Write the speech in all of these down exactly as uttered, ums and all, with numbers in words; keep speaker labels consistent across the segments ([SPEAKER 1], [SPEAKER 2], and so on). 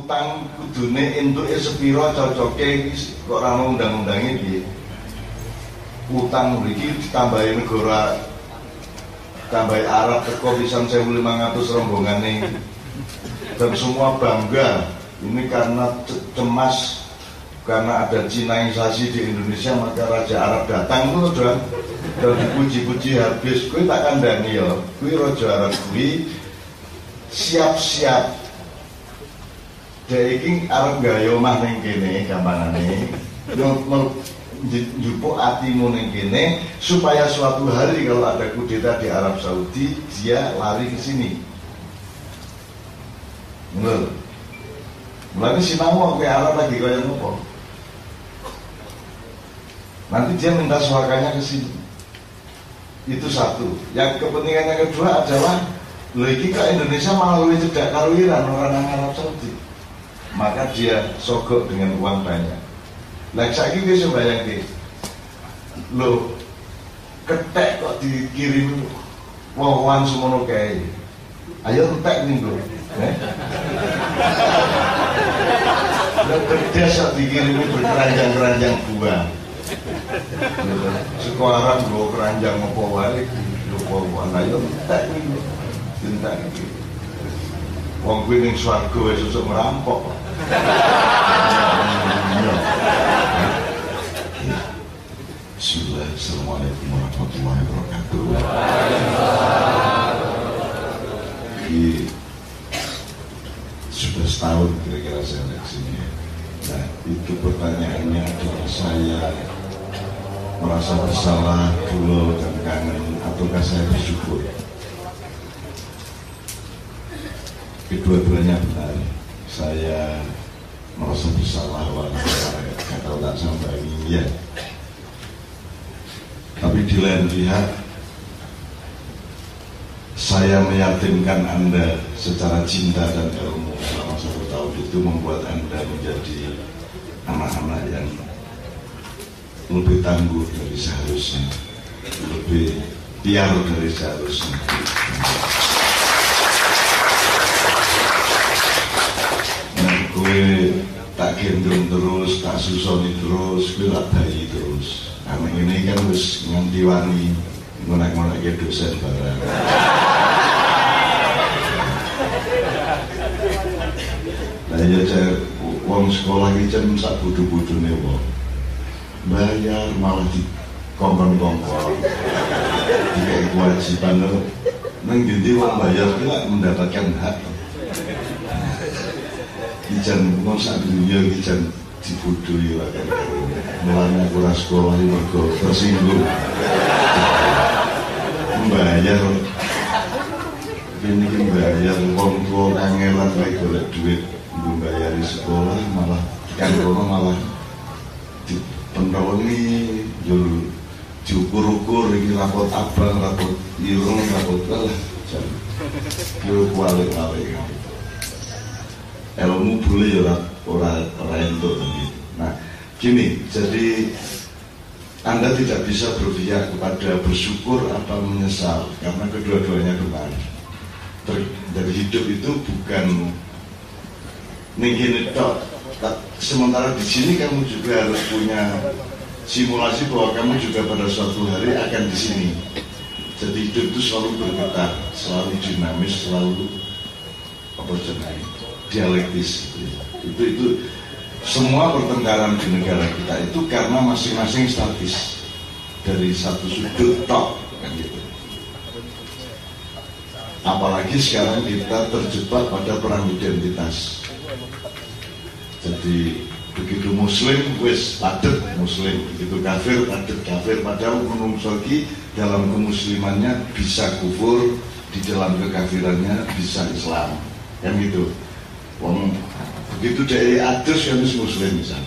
[SPEAKER 1] utang kudune entuke sepira cocoke kok ora ono undang-undange piye. Utang mriki ditambahi negara tambahi Arab teko pisan seribu lima ratus rombongane dan semua bangga ini karena cemas karena ada Cinaisasi di Indonesia maka Raja Arab datang itu dan dan dipuji-puji habis. Kowe tak kandhani ya kuwi Raja Arab kuwi siap-siap dhek iki arep gawe omah ning kene gampangane njupuk atimu ning kene supaya suatu hari kalau ada kudeta di Arab Saudi dia lari ke sini. Bener. Mulane sinau ke Arab lagi kaya ngopo. Nanti dia minta suaranya ke sini. Itu satu. Yang kepentingan yang kedua adalah lagi ke Indonesia malah lebih cedak karo Iran orang Arab Saudi. Maka dia sogok dengan uang banyak. Lah saiki wis bayangke. Lho, ketek kok dikirim wong-wong semono kae. Ayo entek ning lho. Eh? Lah kerja sak dikirim berkeranjang-keranjang buah. Sekolah nggo keranjang apa wae lho wong ayo entek ning lho. Entek iki. Wong kuwi ning swarga wis sesuk merampok. Bismillah, assalamualaikum warahmatullahi wabarakatuh. Ini sudah setahun kira-kira saya lihat sini. Nah, itu pertanyaannya adalah saya merasa bersalah dulu dan kangen, ataukah saya bersyukur? Kedua-duanya benar. Saya merasa bersalah walaupun saya kata tak sampai ini ya. Tapi di lain pihak saya meyakinkan Anda secara cinta dan ilmu selama satu tahun itu membuat Anda menjadi anak-anak yang lebih tangguh dari seharusnya, lebih piar dari seharusnya. Nah, gue tak gendong terus, tak susoni terus, gue tak bayi terus. Anak ini kan harus nganti wani ngonak-ngonak ya dosen barang. Nah ya cek uang sekolah ini kan sak budu-budune wong bayar malah di kongkon-kongkon dikai kewajiban lo neng dindi wong bayar kita mendapatkan hak ijan ngomong sak dunia ijan dibudui lah kan melana kurang sekolah ini mergo tersinggung membayar ini membayar wong tua kangelan baik golek duit membayari sekolah malah kan kono malah dipendawangi jul diukur-ukur ini rapot abang, rapot irung, rapot kalah jul kualik-kualik ilmu boleh ya orang entuk gitu. Nah, gini, jadi Anda tidak bisa berpihak kepada bersyukur atau menyesal karena kedua-duanya benar. Dari hidup itu bukan ningin tok. Sementara di sini kamu juga harus punya simulasi bahwa kamu juga pada suatu hari akan di sini. Jadi hidup itu selalu bergetar, selalu dinamis, selalu apa jenis dialektis. Itu itu semua pertengkaran di negara kita itu karena masing-masing statis dari satu sudut tok kan gitu. Apalagi sekarang kita terjebak pada perang identitas. Jadi begitu muslim wis padet muslim, begitu kafir padet kafir, padahal menungso iki dalam kemuslimannya bisa kufur, di dalam kekafirannya bisa Islam kan gitu. Wong begitu dari adus kan muslim misalnya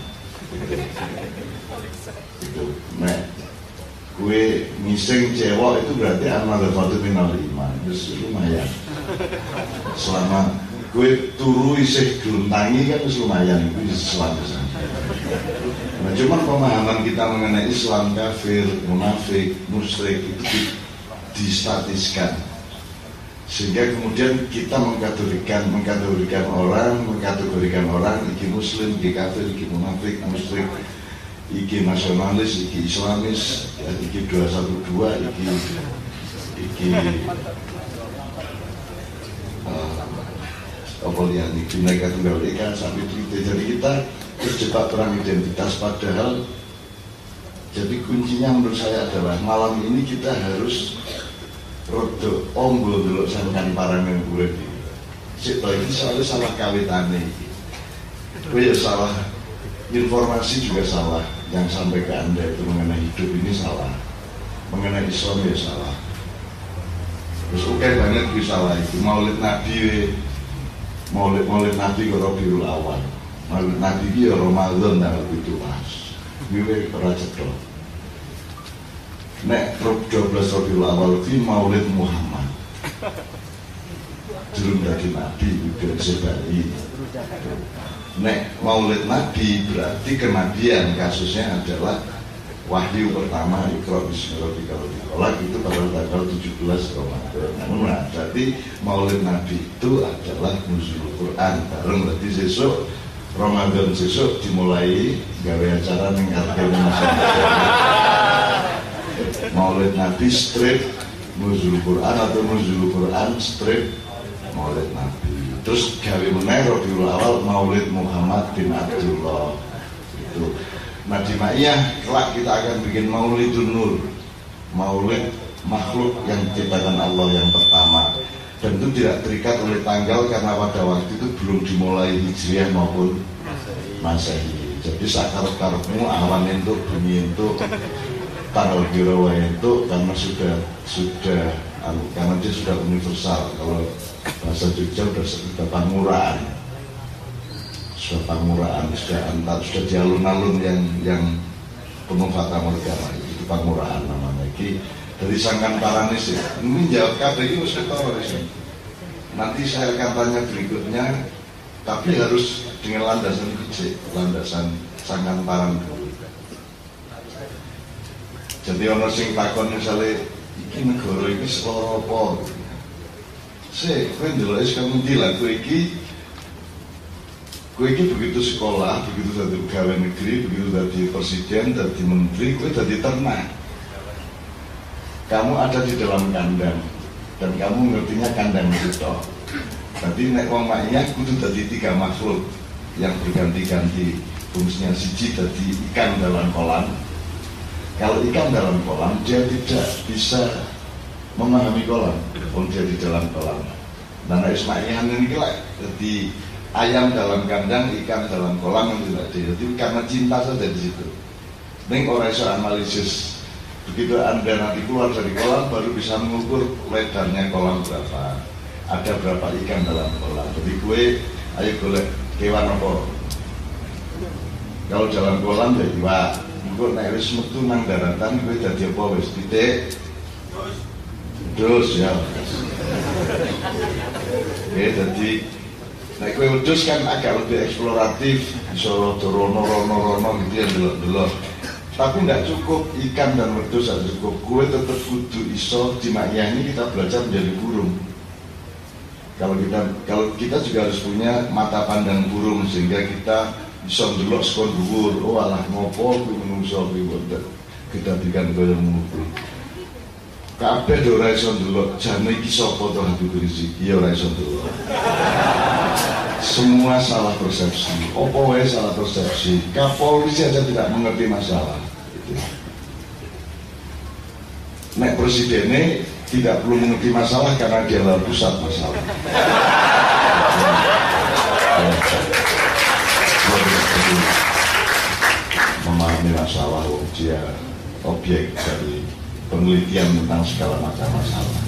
[SPEAKER 1] itu nah gue ngising cewek itu berarti amal fatu minal iman terus lumayan selama gue turu isih geluntangi kan terus lumayan itu Islam misalnya. Nah cuman pemahaman kita mengenai Islam kafir munafik musyrik itu distatiskan Sehingga kemudian kita mengkategorikan mengkategorikan orang, mengkategorikan orang iki muslim, iki kafir, iki munafik, musyrik, iki nasionalis, iki islamis, ya, iki dua satu dua, iki iki uh, apa lihat iki Bhinneka Tunggal Ika sampai itu. Jadi kita terjebak perang identitas, padahal jadi kuncinya menurut saya adalah malam ini kita harus rodo ombo dulu sangkan parang yang urip iki. Sik to iki soalnya salah kawitane iki. Kowe ya salah, informasi juga salah yang sampai ke Anda itu mengenai hidup ini salah, mengenai Islam ya salah. Terus oke okay, banget bisa salah itu Maulid Nabi, Maulid Maulid Nabi ke Rabiul Awal, Maulid Nabi itu ya Ramadan tanggal tujuh belas. Gue ora cedok. Nek dua belas Rabiul Awal itu Maulid Muhammad. Durung dadi Nabi juga sebali. Nek Maulid Nabi berarti kenabian, kasusnya adalah wahyu pertama Iqra bismi rabbikal ladzi khalaq itu pada tanggal tujuh belas Ramadan. Nah, berarti Maulid Nabi itu adalah nuzul Quran bareng, berarti sesuk Ramadan sesuk dimulai gawe acara ning artene Maulid Nabi strip nuzul Quran atau nuzul Quran strip Maulid Nabi. Terus gawe meneh Rabiul Awal Maulid Muhammad bin Abdullah itu. Nah di Ma'iyah kelak kita akan bikin Maulidun Nur, Maulid makhluk yang diciptakan Allah yang pertama. Dan itu tidak terikat oleh tanggal karena pada waktu itu belum dimulai Hijriah maupun Masehi. Jadi sakarep-karepmu awan itu bunyi itu tanggal birawa itu karena sudah sudah karena dia sudah universal. Kalau bahasa Jogja sudah sudah panguraan, sudah panguraan, sudah antar, sudah di alun-alun yang yang penuh fata morgana, itu panguraan namanya. Ini dari sangkan paranis ya. Ini jawab kabeh ini mesti tahu sih. Nanti saya akan tanya berikutnya, tapi harus dengan landasan kecil, landasan sangkan paran dulu. Jadi orang sing takon misalnya, iki negara ini sekolah apa? Saya, kowe ndelok wis kamu lah, kowe iki kowe iki begitu sekolah, begitu jadi pegawai negeri, begitu jadi presiden, jadi menteri, kowe jadi ternak. Kamu ada di dalam kandang dan kamu ngertinya kandang itu toh. Berarti nek wong Ma'iyah kudu dadi tiga makhluk yang berganti-ganti fungsinya. Siji dadi ikan dalam kolam. Kalau ikan dalam kolam dia tidak bisa memahami kolam, wong dia di dalam kolam. Dan Ismailan ini lah, jadi ayam dalam kandang, ikan dalam kolam yang tidak ada. Jadi karena cinta saja di situ. Neng orang iso analisis. Begitu Anda nanti keluar dari kolam baru bisa mengukur lebarnya kolam berapa, ada berapa ikan dalam kolam. Jadi gue ayo golek kewan apa? Kalau dalam kolam ya iwak. Gue naik wis metu nang daratan gue dadi apa wis titik. Terus ya. Oke, jadi nek kowe wedhus kan agak lebih eksploratif, bisa rono-rono-rono gitu ya delok-delok. Tapi tidak cukup ikan dan wedhus tidak cukup. Kowe tetap kudu iso di Ma'iyah ini kita belajar menjadi burung. Kalau kita kalau kita juga harus punya mata pandang burung sehingga kita bisa ndelok sekon dhuwur. Oh alah ngopo kuwi menungso kuwi wonten. Kita bikin kaya ngono. Kabeh ora iso ndelok jane iki sapa to Habib Rizik. Ya ora iso ndelok. Semua salah persepsi. Opo wae salah persepsi. Kapolri saja tidak mengerti masalah. Nek presidennya tidak perlu mengerti masalah karena dia adalah pusat masalah. Memahami masalah, dia objek dari penelitian tentang segala macam masalah.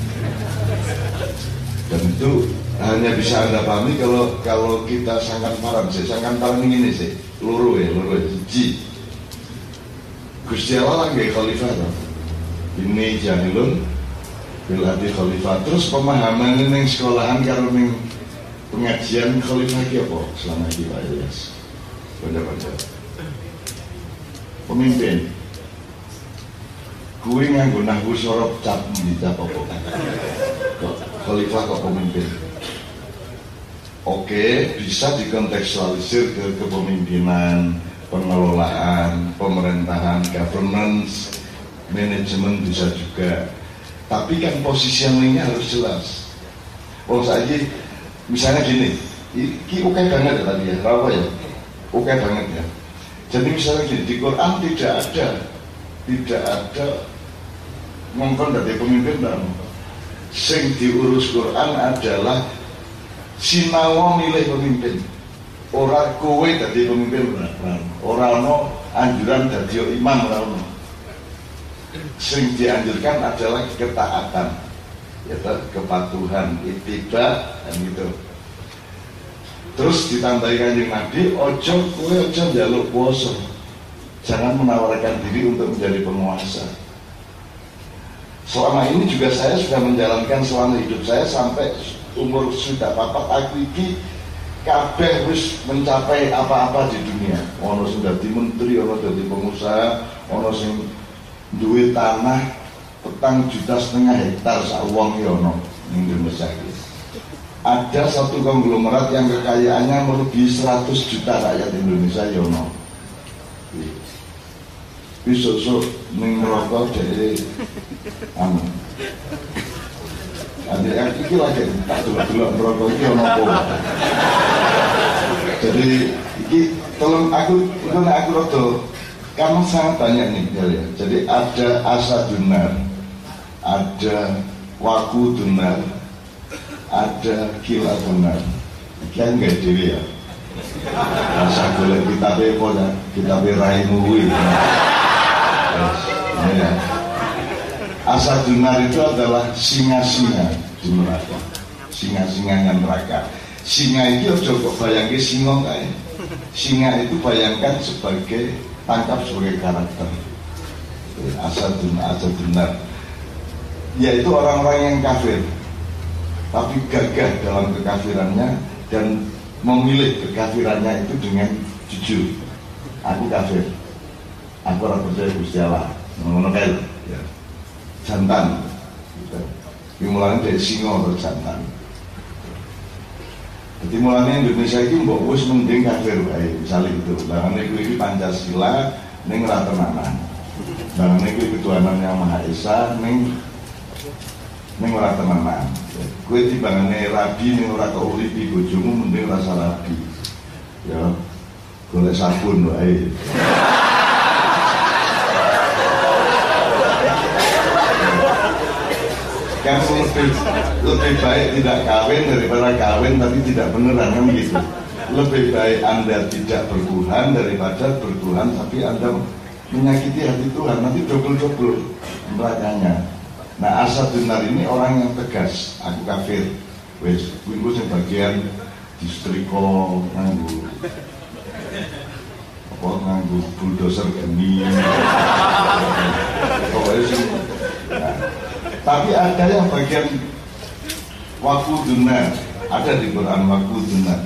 [SPEAKER 1] Dan itu hanya bisa Anda pahami kalau kalau kita sangkan param sih, sangkan param ini sih, luru ya, luru ya, ji. Gusti Allah lagi khalifah loh. Ini jahilun bil hadi khalifah. Terus pemahaman ini sekolahan kalau ning pengajian khalifah ki apa selama ini Pak Ilyas? Bener-bener. Pemimpin. Kuwi nganggo nahwu sorop cap di cap apa? khalifah kok pemimpin. Oke, bisa dikontekstualisir ke kepemimpinan, pengelolaan, pemerintahan, governance, manajemen bisa juga. Tapi kan positioningnya harus jelas. Oh saja, misalnya gini, ini oke banget ya tadi ya, apa ya? Oke banget ya. Jadi misalnya gini, di Quran tidak ada, tidak ada ngomong dari pemimpin dan sing diurus Quran adalah sinawa milih pemimpin. Orang kowe dari pemimpin, orang no anjuran dari imam orang no. Sing dianjurkan adalah ketaatan, yaitu kepatuhan, ittiba dan gitu. Terus ditambahi Kanjeng Nabi, ojo kowe ojo njaluk puasa, jangan menawarkan diri untuk menjadi penguasa. Selama ini juga saya sudah menjalankan selama hidup saya sampai umur sudah papat aku iki kabeh wis mencapai apa-apa di dunia. Ono sing dadi menteri, ono dadi pengusaha, ono sing duwe tanah petang juta setengah hektar sak wong ya ono ning Indonesia iki. Ada satu konglomerat yang kekayaannya melebihi seratus juta rakyat Indonesia ya ono. Besok-besok ning rokok jadi anu. Ada yang iki lagi tak delok-delok rokok iki ono apa. Jadi iki tolong aku itu aku rada karena sangat banyak nih ya. Jadi ada asadunar, ada wakudunar, ada kiladunar. Kian nggak dewi ya. Rasa boleh kita bepo dan kita berai muwi. Ya. Asadunar itu adalah singa-singa di neraka, singa-singa yang neraka. Singa itu ojo kok bayangke singa kae. Singa itu bayangkan sebagai tangkap sebagai karakter. Asadunar, asadunar. Yaitu orang-orang yang kafir, tapi gagah dalam kekafirannya dan memilih kekafirannya itu dengan jujur. Aku kafir, aku ora percaya Gusti Allah. Ngono kae ya. Jantan. Gitu. Mulane dari singa atau jantan. Jadi mulanya Indonesia itu mbok wis mending kafir wae, misalnya itu. Lah niku iki Pancasila ning ora tenanan. Lah niku ketuhanan yang Maha Esa ning ning ora tenanan. Kowe timbangane rabi ning ora kok uripi bojomu mending rasa rabi. Ya golek sabun wae. Kan lebih, lebih baik tidak kawin daripada kawin tapi tidak beneran kan gitu. Lebih baik Anda tidak bertuhan daripada bertuhan tapi Anda menyakiti hati Tuhan, nanti double-double nerakanya. Nah asadunar ini orang yang tegas, aku kafir. Wes, kuwi sebagian distriko nganggo apa nganggo bulldozer geni. Pokoknya sih. Nah, tapi ada yang bagian wakudunar, ada di Quran wakudunar.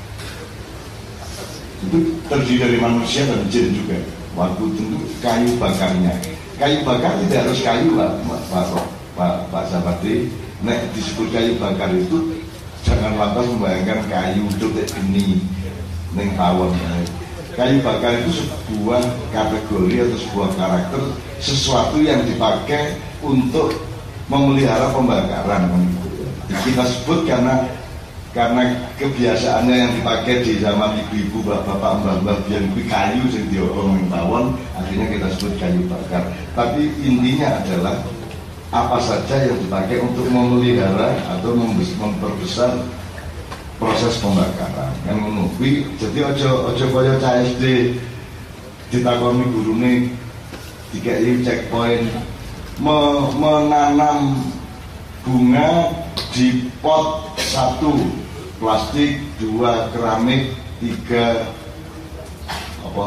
[SPEAKER 1] Itu terdiri dari manusia dan jin juga. Wakudun itu kayu bakarnya. Kayu bakar tidak harus kayu lah, Pak Pak Pak Sabati. Nek disebut kayu bakar itu jangan lantas membayangkan kayu untuk geni neng tawon. Kayu bakar itu sebuah kategori atau sebuah karakter, sesuatu yang dipakai untuk memelihara pembakaran. Kita sebut karena karena kebiasaannya yang dipakai di zaman ibu-ibu, bapak-bapak, mbah-mbah biar kayu sing diomong tawon, akhirnya kita sebut kayu bakar. Tapi intinya adalah apa saja yang dipakai untuk memelihara atau memperbesar proses pembakaran. Kan ngono kuwi. Jadi aja aja kaya C S D ditakoni gurune dikei checkpoint menanam bunga di pot satu plastik, dua keramik, tiga apa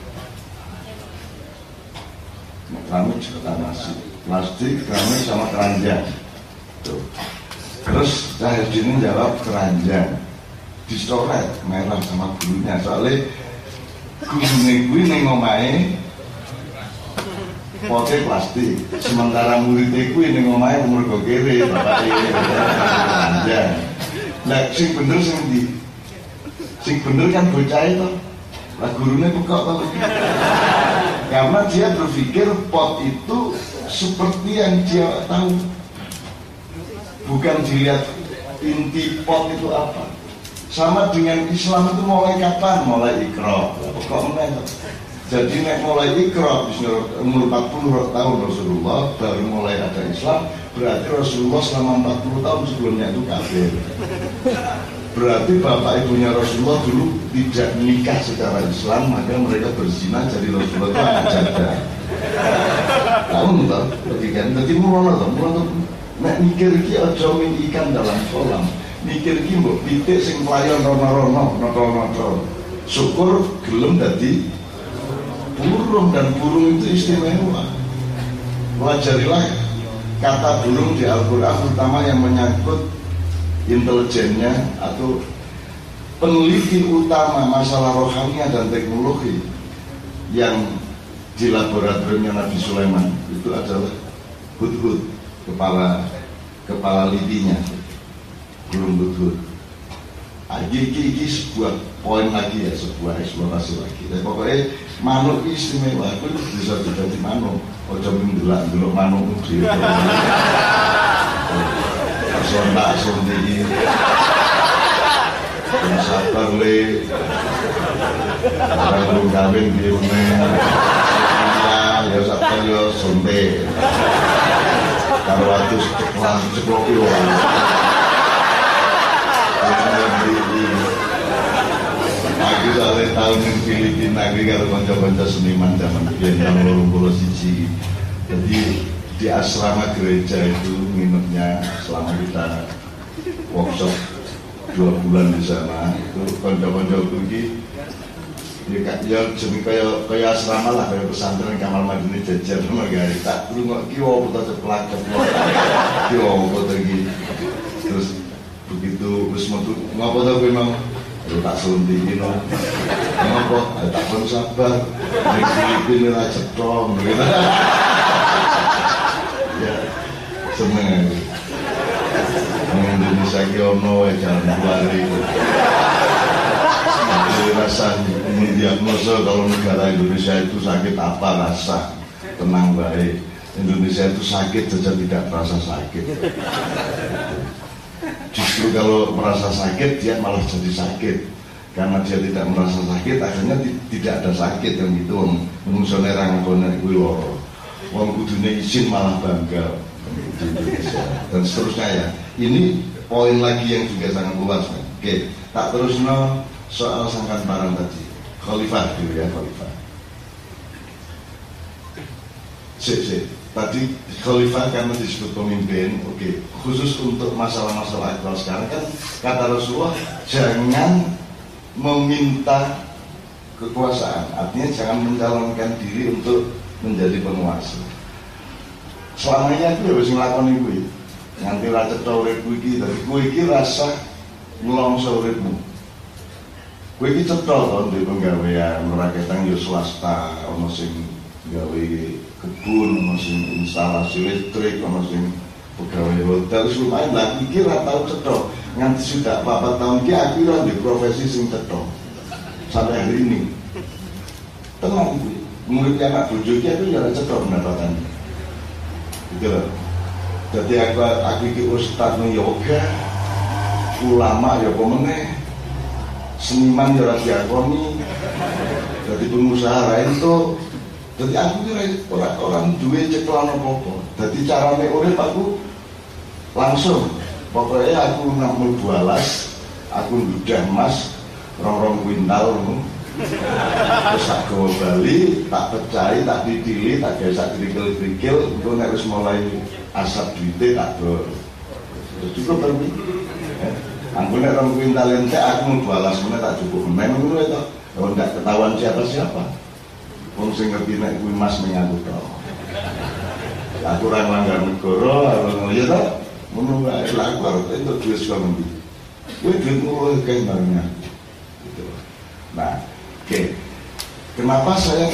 [SPEAKER 1] keramik juga nasi, plastik, keramik sama keranjang. Tuh. Terus saya sini jawab keranjang, dicoret merah sama gurunya soalnya gurunya gue nih ngomai pote plastik. Sementara muridnya kuwi ning omahe umur go kere, bapake panjang. Lah sing bener sing ndi? Sing bener kan bocah itu. Lah gurunya pekok to. Karena dia berpikir pot itu seperti yang dia tahu. Bukan dilihat inti pot itu apa. Sama dengan Islam itu mulai kapan? Mulai ikra. Kok meneh. Jadi nek mulai ikra umur empat puluh tahun Rasulullah baru mulai ada Islam, berarti Rasulullah selama empat puluh tahun sebelumnya itu kafir. Berarti bapak ibunya Rasulullah dulu tidak nikah secara Islam, maka mereka berzina, jadi Rasulullah itu anak janda. Tahu enggak? Logika. Jadi mulai lah, mulai nek mikir iki aja min ikan dalam kolam. Mikir iki mbok pitik sing playon rono-rono, noto-noto. Syukur gelem dadi burung, dan burung itu istimewa. Pelajarilah kata burung di Al-Quran, terutama yang menyangkut intelijennya atau peneliti utama masalah rohania dan teknologi yang di laboratoriumnya Nabi Sulaiman itu adalah hudhud, kepala kepala lidinya, burung hudhud. Ini, ini, ini sebuah poin lagi ya, sebuah eksplorasi lagi. Jadi pokoknya manuk istimewa, aku bisa jadi manuk. Ojo mendelak dulu manuk itu. Sontak sonti, yang sabar le, orang belum kawin di rumah, ya sabar ya sonte. Kalau waktu ceklak cekloki orang. Aku soalnya tahun di Filipina, aku kalau konco-konco seniman zaman biyen tahun dua ribu satu. Jadi di asrama gereja itu nginepnya selama kita workshop dua bulan di sana. Itu konco-konco pergi, ya ya jadi kayak kayak asrama lah, kayak pesantren Kamal Madini jajar sama gari. Tak perlu nggak kiwo putar ceplak ceplok, kiwo putar gitu. Terus begitu wis metu ngapa to memang lu tak suntik no ngapa tak pun sabar ning Filipina ra cetong gitu ya seneng ning Indonesia ki ono jalan keluar itu jadi rasa mendiagnosa kalau negara Indonesia itu sakit apa, rasa tenang baik. Indonesia itu sakit saja tidak merasa sakit. Justru kalau merasa sakit dia malah jadi sakit, karena dia tidak merasa sakit akhirnya tidak ada sakit yang itu. Mengusulnya orang konek kuwi loro, wong kudune izin malah bangga di Indonesia dan seterusnya ya. Ini poin lagi yang juga sangat luas. Oke, tak terus no soal sangkan parang tadi, khalifah dulu ya, khalifah. Sip sip. Tadi khalifah karena disebut pemimpin, oke. Okay. Khusus untuk masalah-masalah aktual sekarang kan kata Rasulullah jangan meminta kekuasaan, artinya jangan mencalonkan diri untuk menjadi penguasa. Selamanya aku ya harus ngelakoni gue, nganti rasa tau uripku iki, tapi gue iki rasa ngelongso uripmu. Gue iki cetol kan di penggawean, merakyatan yo swasta, ono sing gawe kebun, ono sing instalasi listrik, ono sing pegawai hotel, lumayan lah. Iki ra tau cetha. Nganti sudah empat tahun iki aku ora di profesi sing cetha. Sampai hari ini. Tenang iki. Murid anak bojo iki aku ya ora cetha pendapatan. Gitu loh. Jadi aku aku iki ustaz yoga, ulama ya apa meneh. Seniman ya ora diakoni. Jadi pengusaha ra itu. Jadi aku kira orang orang duwe ceklan apa-apa. Jadi carane urip aku langsung. Pokoknya aku enam dua las, aku udah emas rong-rong kuintal. Terus aku bali, tak pecai, tak didili, tak gasak krikil-krikil. Itu harus mulai asap duitnya tak dor. Terus cukup berarti. Aku nek rong kuintal ente, aku dua las mana tak cukup. Memang itu itu. Kalau tidak ketahuan siapa-siapa. Wong sing ngerti nek kuwi Mas menyangkut to. Aku ora nglanggar negara, ora ya to. Ngono wae lha aku arep entuk duit saka ngendi. Kuwi duitmu kae barengnya. Gitu. Nah, oke. Okay. Kenapa saya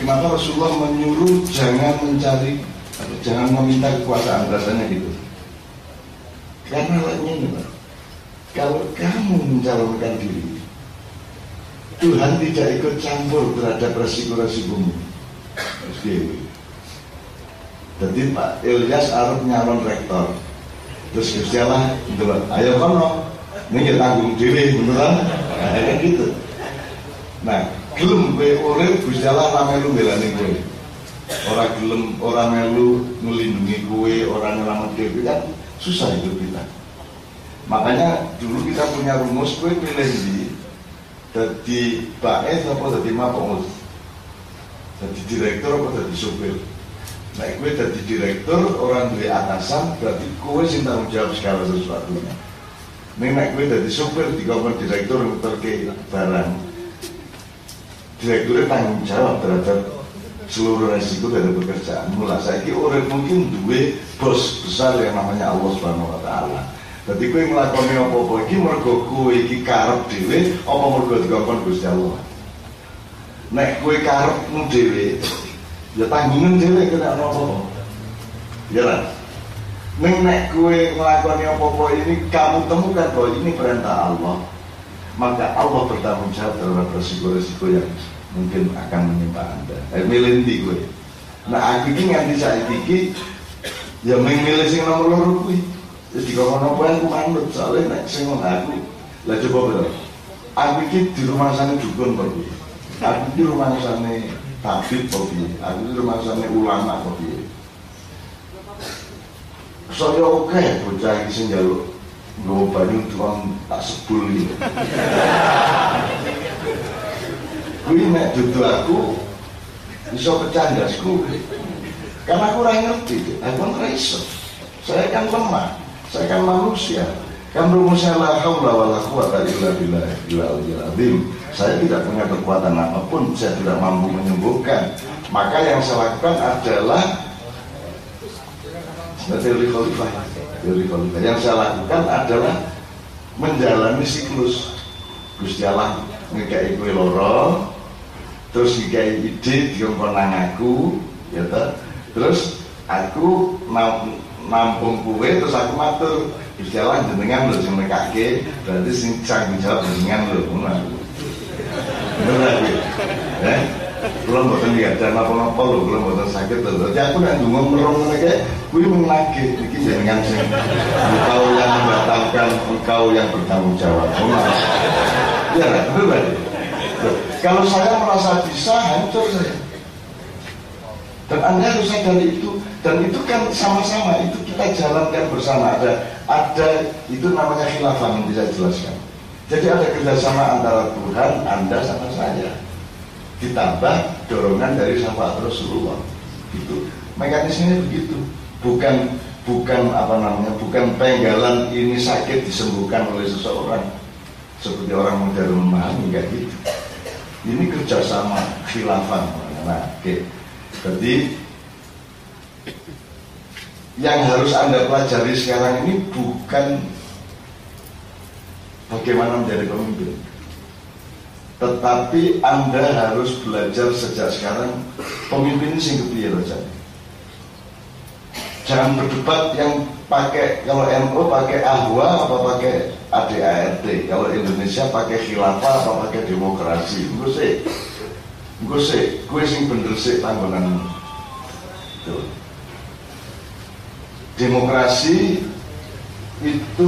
[SPEAKER 1] kenapa Rasulullah menyuruh jangan mencari atau jangan meminta kekuasaan, rasanya gitu. Karena ini Pak, kalau kamu mencalonkan diri, Tuhan tidak ikut campur terhadap resiko-resikomu. Jadi Pak Ilyas Arab nyalon rektor, terus Gusti Allah gitu, ayo kono, ini kita tanggung diri, beneran, kayak gitu. Nah, gelem kowe urip Gusti Allah ora melu belani kowe. Ora gelem, ora melu ngelindungi kowe, ora nyelametke kowe, kan susah hidup kita. Makanya dulu kita punya rumus, kowe pilih di dadi baes apa dadi mapus. Dadi direktur apa dadi sopir. Nah, kowe dadi direktur, orang duwe atasan, berarti kowe sing tanggung jawab segala sesuatunya. Nek nek kowe dadi sopir dikongkon direktur muterke barang, direkturnya tanggung jawab terhadap seluruh resiko dari pekerjaan. Mula saiki urip mungkin duwe bos besar yang namanya Allah Subhanahu wa taala. Dadi kowe nglakoni apa-apa iki mergo kowe iki karep dhewe apa mergo dikongkon Gusti Allah. Nek kowe karepmu dhewe, ya tanggungan dhewe kena apa-apa. Ya kan? Nek nek kowe nglakoni apa-apa ini kamu temukan bahwa ini perintah Allah, maka Allah bertanggung jawab terhadap resiko-resiko yang mungkin akan menimpa Anda. Eh, milih ndi kowe. Nah, aku iki nganti saiki iki ya milih sing nomor loro kuwi. Wis dikon apa aku manut, soalnya nek sing aku. Lah coba bener. Aku iki di rumah sana dukun kok piye. Aku di rumah sana tabib kok piye. Aku di rumah sana ulama kok piye. Saya oke bocah iki sing njaluk nggo banyu tukang tak sebul iki. Kuwi nek dudu aku iso pecah ndasku. Karena aku ora ngerti, aku ora iso. Saya kan lemah, saya kan manusia. Kan rumusnya la haula wala quwata illa billah al-aliyyil azim. Saya tidak punya kekuatan apapun, saya tidak mampu menyembuhkan. Maka yang saya lakukan adalah teori khalifah. Teori khalifah. Yang saya lakukan adalah menjalani siklus. Gusti Allah ngekai kowe loro, terus ngekai ide dikongkon nang aku, ya ta. Terus aku nampung kowe, terus aku matur Gusti Allah jenengan lho sing nekake, berarti sing tanggung jawab jenengan lho ngono. Bener iki. Ya. Kula mboten nggadahen apa-apa lho, kula mboten saged lho. Dadi aku nek ndonga merong ngene iki, kuwi menagih iki jenengan sing engkau yang membatalkan, engkau yang bertanggung jawab. Iya lah, benar. Kalau saya merasa bisa, hancur saya. Dan Anda harus sadari itu. Dan itu kan sama-sama, itu kita jalankan bersama. Ada, ada itu namanya khilafah yang bisa jelaskan. Jadi ada kerjasama antara Tuhan, Anda sama saya. Ditambah dorongan dari sahabat Rasulullah. Gitu. Mekanismenya begitu. Bukan bukan apa namanya, bukan penggalan ini sakit disembuhkan oleh seseorang. Seperti orang modern memahami, enggak gitu. Ini kerjasama khilafah. Nah, oke. Okay. Jadi yang harus Anda pelajari sekarang ini bukan bagaimana menjadi pemimpin, tetapi Anda harus belajar sejak sekarang pemimpin ini sing kepiye lho. Jangan berdebat yang pakai, kalau N U pakai ahwa apa pakai A D A R T, kalau Indonesia pakai khilafah apa pakai demokrasi. Engko sih, engko sih, kowe sing bener sih tanggonan. Tuh. Demokrasi itu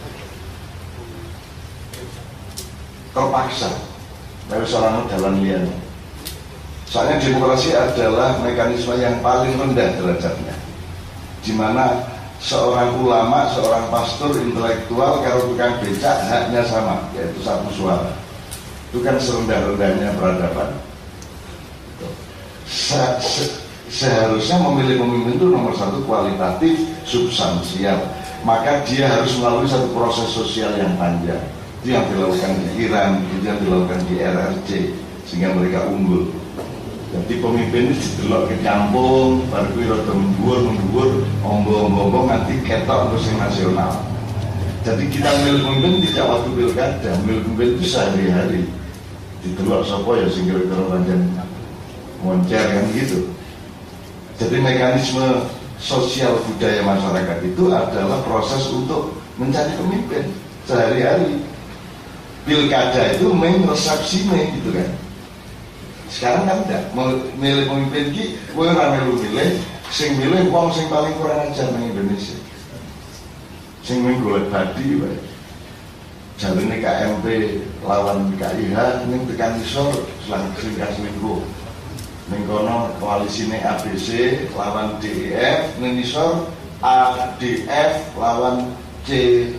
[SPEAKER 1] terpaksa dari seorang jalan lian. Soalnya demokrasi adalah mekanisme yang paling rendah derajatnya, di mana seorang ulama, seorang pastor intelektual kalau tukang becak haknya sama, yaitu satu suara. Itu kan serendah-rendahnya peradaban. Se -se Seharusnya memilih pemimpin itu nomor satu kualitatif, substansial. Maka dia harus melalui satu proses sosial yang panjang. Itu yang dilakukan di Iran, itu yang dilakukan di R R C, sehingga mereka unggul. Jadi pemimpin ini didelok ke kampung, baru kuwi rada mundur-mundur, ombo-ombo nanti ketok terus nasional. Jadi kita milih pemimpin tidak waktu pilkada, milih pemimpin itu sehari-hari. Didelok sapa ya sing kira-kira panjang moncer kan gitu. Jadi mekanisme sosial budaya masyarakat itu adalah proses untuk mencari pemimpin sehari-hari. Pilkada itu main resepsinya gitu kan. Sekarang kan enggak, milih pemimpin ki, kowe ora melu milih, sing milih wong sing paling kurang ajar nang Indonesia. Sing main golek badi wae. Jalane K M P lawan K I H ning tekan isor selang singkas minggu. Ning kono koalisine A B C lawan D E F, ning isor A D F lawan C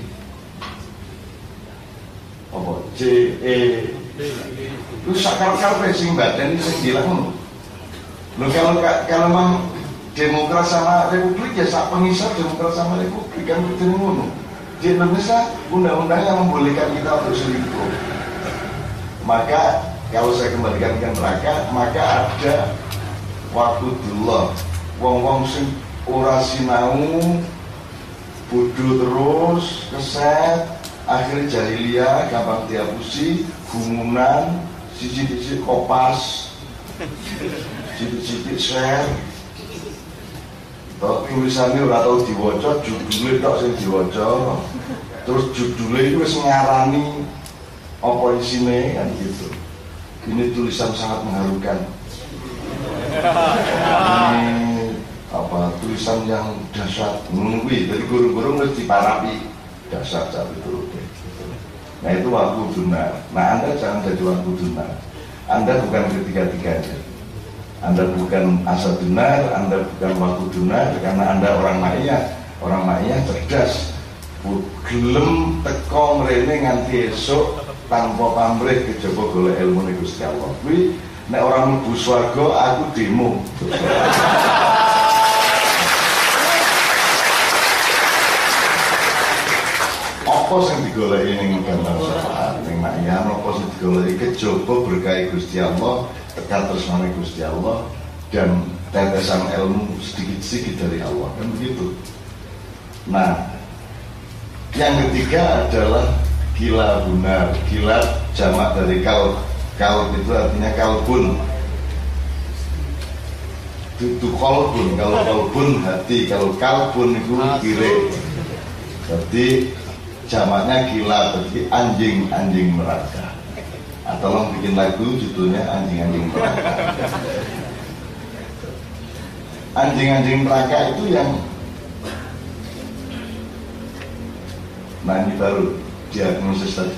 [SPEAKER 1] apa C E. Lu sakar-sakar sing badan sing bilang ngono. Lho kalau kalau memang Demokrat sama Republik ya sak pengisar Demokrat sama Republik kan betul ngono. Di Indonesia undang-undangnya membolehkan kita untuk selingkuh. Maka kalau saya kembalikan ke neraka, maka ada waktu dulu wong-wong sing ora sinau bodoh terus keset akhirnya jahiliyah gampang dihapusi gumunan siji-siji kopas siji-siji share tok tulisannya ora tau diwaca judulnya tok sing diwaca terus judulnya itu wis ngarani apa isine kan gitu. Ini tulisan sangat mengharukan. Ini apa tulisan yang dahsyat menunggu dari guru-guru mesti parapi dahsyat saat itu. Nah itu waktu dunar. Nah Anda jangan jadi waktu dunar. Anda bukan ketiga-tiganya. Anda bukan asa dunar, Anda bukan waktu dunar karena Anda orang maya, orang maya cerdas. Gelem teko mrene nganti esuk tanpa pamrih kejaba golek ilmu ning Gusti Allah. Kuwi nek ora mlebu swarga aku demo. Apa sing digoleki ning gambar syafaat ning makyan apa sing digoleki kejaba berkah Gusti Allah, tekan tresnane Gusti Allah dan tetesan ilmu sedikit-sedikit dari Allah kan begitu. Nah, yang ketiga adalah gila benar. Gila jamak dari kalb. Kalb itu artinya kalbun. Itu kolbun. Kalau kolbun hati, kalau kalbun itu kire. Jadi jamaknya gila, berarti anjing-anjing neraka. Atau tolong bikin lagu judulnya anjing-anjing neraka. Anjing-anjing neraka itu yang, nah ini baru diagnosis tadi.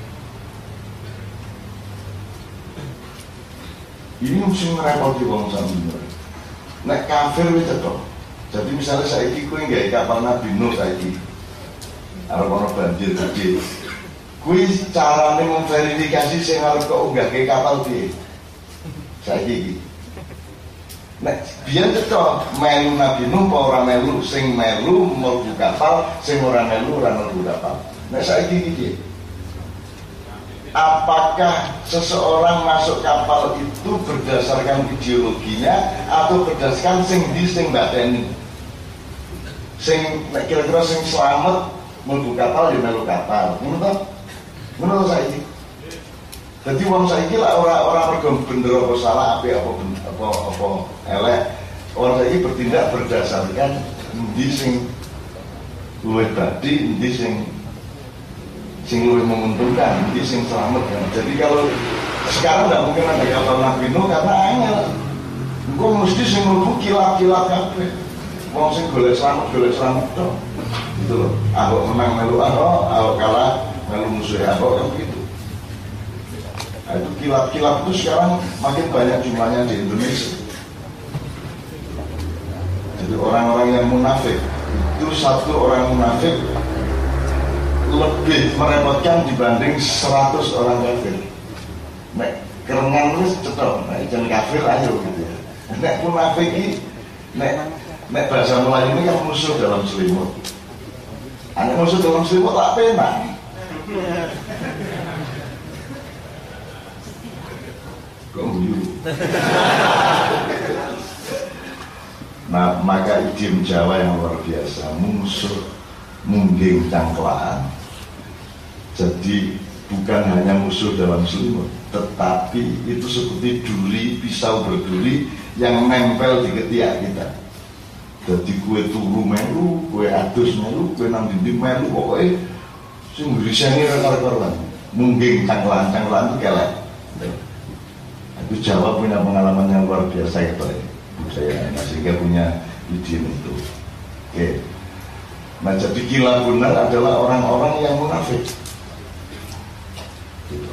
[SPEAKER 1] Ini mesti ngerepoti wong sampeyan. Nek kafir wis cocok. Jadi misalnya saiki kowe nggawe kapal Nabi Nuh saiki. Arep ana banjir gede. Kuwi carane memverifikasi sing arep kok unggahke kapal piye. Saiki iki. Nek biyen cocok melu Nabi Nuh apa ora melu, sing melu mlebu kapal, sing ora melu ora mlebu kapal. Nek saiki iki apakah seseorang masuk kapal itu berdasarkan ideologinya atau berdasarkan sing di sing bateni? Sing kira-kira sing selamat mlebu kapal ya melu kapal. Ngono to? Ngono saiki. Jadi wong saiki lah ora-ora mergo bener apa salah, apik apa apa apa elek. Orang saiki bertindak berdasarkan endi sing luwih badi, endi sing sing luwih menguntungkan, endi sing selamat kan. Jadi kalau sekarang tidak mungkin ada kapal Nabi Nuh karena angel. Engko mesti sing mlebu kilap-kilap kabeh. Wong sing golek selamat, golek selamat tok. Gitu loh. Ahok menang melu Ahok, Ahok kalah melu musuh Ahok kan begitu. Nah, itu kilap-kilap itu sekarang makin banyak jumlahnya di Indonesia. Jadi orang-orang yang munafik itu satu orang munafik lebih merepotkan dibanding seratus orang kafir. Nek kerengan itu cetok, nek jangan kafir ayo gitu ya. Nek munafik ini, nek nek bahasa Melayu ini kan musuh dalam selimut. Anak musuh dalam selimut tak penak. Nah, maka idiom Jawa yang luar biasa, musuh mungging cangklaan. Jadi bukan hanya musuh dalam selimut, tetapi itu seperti duri, pisau berduri yang nempel di ketiak kita. Jadi kue turu melu, kue adus melu, kue nang dinding melu, pokoknya sing griseni rekar-rekaran mungging cangkelan-cangkelan itu kelek. Itu Jawa punya pengalaman yang luar biasa itu ya. Saya sehingga punya izin itu. Oke. Nah jadi gila benar adalah orang-orang yang munafik. Gitu.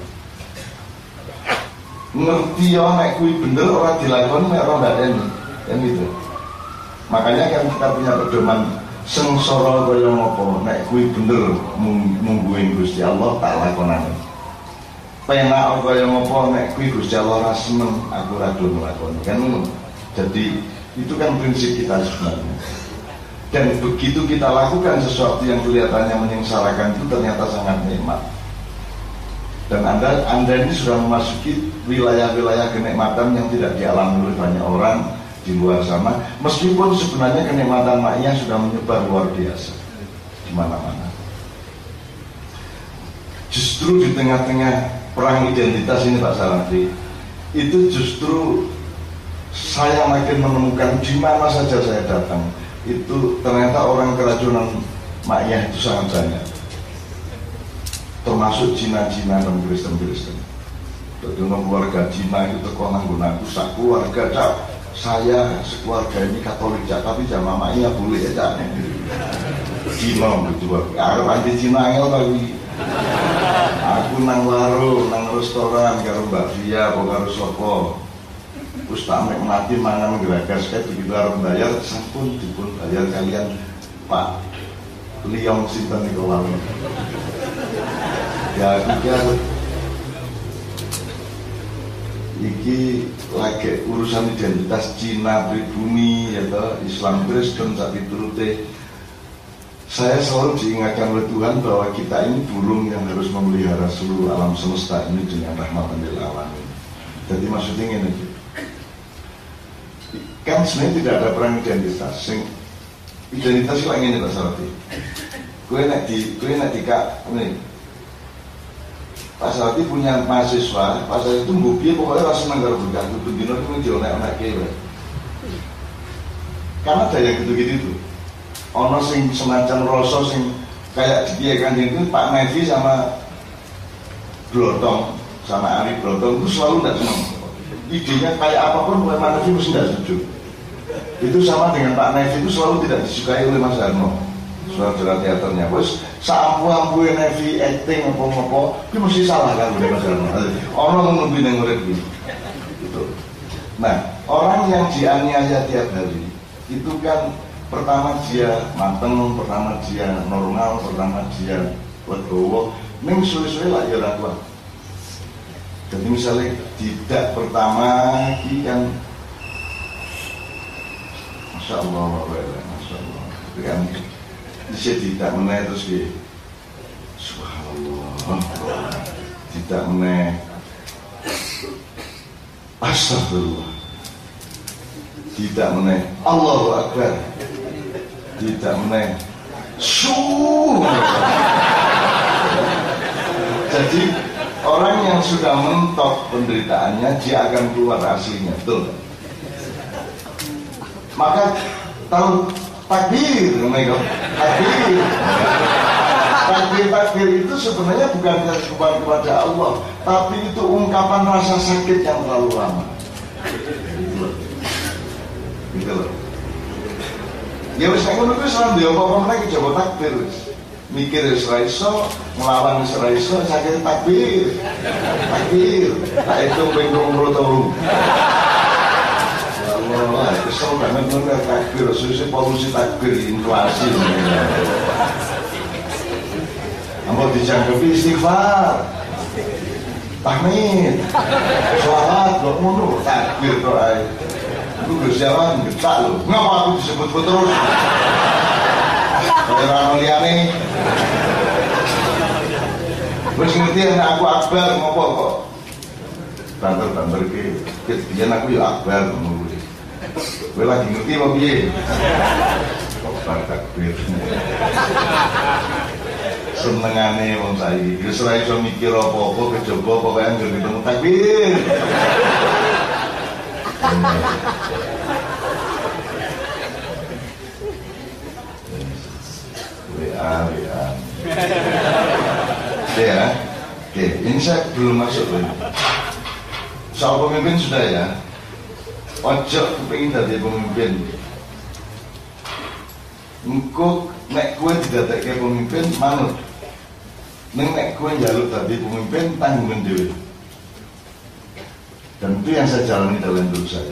[SPEAKER 1] Ngerti ya nek kuwi bener ora dilakoni nek ora ndadeni. Kan gitu. Makanya kan kita punya pedoman sengsara kaya ngopo nek kuwi bener mungguing Gusti Allah tak lakonane. Penak kaya ngopo nek kuwi Gusti Allah ra seneng aku ra do nglakoni. Kan ngono. Jadi itu kan prinsip kita sebenarnya. Dan begitu kita lakukan sesuatu yang kelihatannya menyengsarakan itu ternyata sangat nikmat. Dan anda, anda ini sudah memasuki wilayah-wilayah kenikmatan yang tidak dialami oleh banyak orang di luar sana. Meskipun sebenarnya kenikmatan maknya sudah menyebar luar biasa di mana-mana. Justru di tengah-tengah perang identitas ini Pak Sarandi, itu justru saya makin menemukan di mana saja saya datang itu ternyata orang keracunan maknya itu sangat banyak, termasuk Cina-Cina dan Kristen-Kristen. Jadi keluarga Cina itu teko nanggunaku sak keluarga cak, saya sekeluarga ini Katolik cak, tapi jamaah maknya boleh ya cak. Cina gitu, arep anti Cina angel tapi aku nang warung, nang restoran karo Mbak Via, karo sapa. Terus tak mati mangan geragas kayak begitu harus bayar sampun dipun bayar kalian Pak Liong Sinten Nikolai. Ya iki iki lagi urusan identitas Cina pribumi atau Islam Kristen sapi turute. Saya selalu diingatkan oleh Tuhan bahwa kita ini burung yang harus memelihara seluruh alam semesta ini dengan rahmatan lil alamin. Jadi maksudnya ini kan sebenarnya tidak ada perang identitas. Sing identitas itu ingin Pak Sarati. Gue nak di, gue nak di kak ini. Pak Sarati punya mahasiswa, Pak Sarati itu mbubi pokoknya rasa manggar bergah. Itu dino itu menjual anak kewe. Karena ada yang gitu-gitu itu. Ono sing semacam rasa sing kayak dipiakan itu Pak Nevi sama Blotong sama Ari Blotong itu selalu tidak senang. Idenya kayak apapun oleh Pak Nevi mesti tidak setuju. Itu sama dengan Pak Nevi itu selalu tidak disukai oleh Mas Harno. Saudara teaternya, bos, saampu-ampu Nevi acting apa-apa, itu mesti salah kan oleh Mas Harno. Orang menunggu yang urip gitu. Nah, orang yang dianiaya tiap hari itu kan pertama dia mateng, pertama dia normal, pertama dia legowo, ning suwe-suwe lah ya ora kuat. Jadi misalnya tidak pertama ini kan Masya Allah, Masya Allah itu kan bisa tidak meneh terus ke Subhanallah tidak meneh Astagfirullah tidak meneh Allahu Akbar tidak meneh Suh. Jadi orang yang sudah mentok penderitaannya dia akan keluar aslinya, betul. Maka tahu takbir, takbir, takbir takbir itu sebenarnya bukan kecukupan kepada Allah, tapi itu ungkapan rasa sakit yang terlalu lama. Gitu loh. Ya wis nek ngono kuwi selalu yo apa-apa meneh coba takbir wis. Mikir wis ra iso, nglawan wis ra iso, sakit takbir. Takbir. Tak itu ping dua puluh telu. Ya Allah, kesel banget ngono takbir, susu polusi takbir inflasi. Ambo dijangkepi istighfar. Tahmid. Sholawat kok ngono takbir kok ae. Aku berjalan getak loh, ngapa aku disebut terus? Orang liane, terus ngerti anak aku akbar ngopo kok? Banter-banter ke, kemudian aku ya akbar ngomong gue. Gue lagi ngerti apa piye? Akbar takbir. senengane wong saiki wis ora iso mikir apa-apa kejaba pokoke anggere ketemu takbir. W A W A. Ya, oke, ini saya belum masuk loh. Soal pemimpin sudah ya. Ojo kepengin dadi pemimpin. Engko nek kowe didadekke pemimpin manut. Nek nek kowe njaluk dadi pemimpin tanggungan dhewe. Dan itu yang saya jalani dalam hidup saya.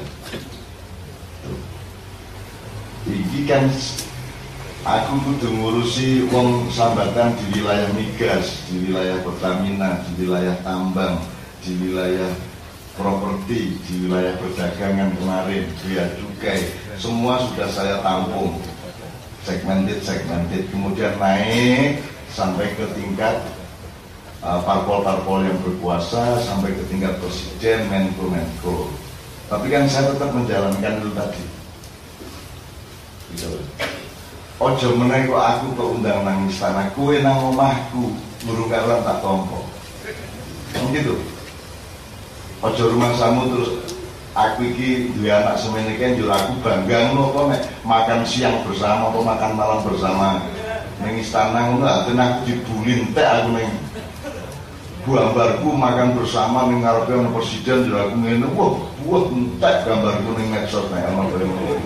[SPEAKER 1] Iki kan aku kudu ngurusi wong sambatan di wilayah migas, di wilayah Pertamina, di wilayah tambang, di wilayah properti, di wilayah perdagangan kemarin, bea cukai, semua sudah saya tampung. Segmented, segmented, kemudian naik sampai ke tingkat uh, parpol-parpol yang berkuasa, sampai ke tingkat presiden, menko, menko. Tapi kan saya tetap menjalankan itu tadi. Gitu. Ojo meneh kok aku kok undang nang istana, kue nang omahku, burung karan tak tompo. Gitu. Ojo rumah samu terus aku iki duwe anak semene iki njur aku bangga ngono kok nek makan siang bersama atau makan malam bersama ning istana ngono aten aku dibuli entek aku ning gambarku makan bersama ning ngarepe ono presiden njur aku ngene wah wah entek gambarku ning medsos nek ono ngono.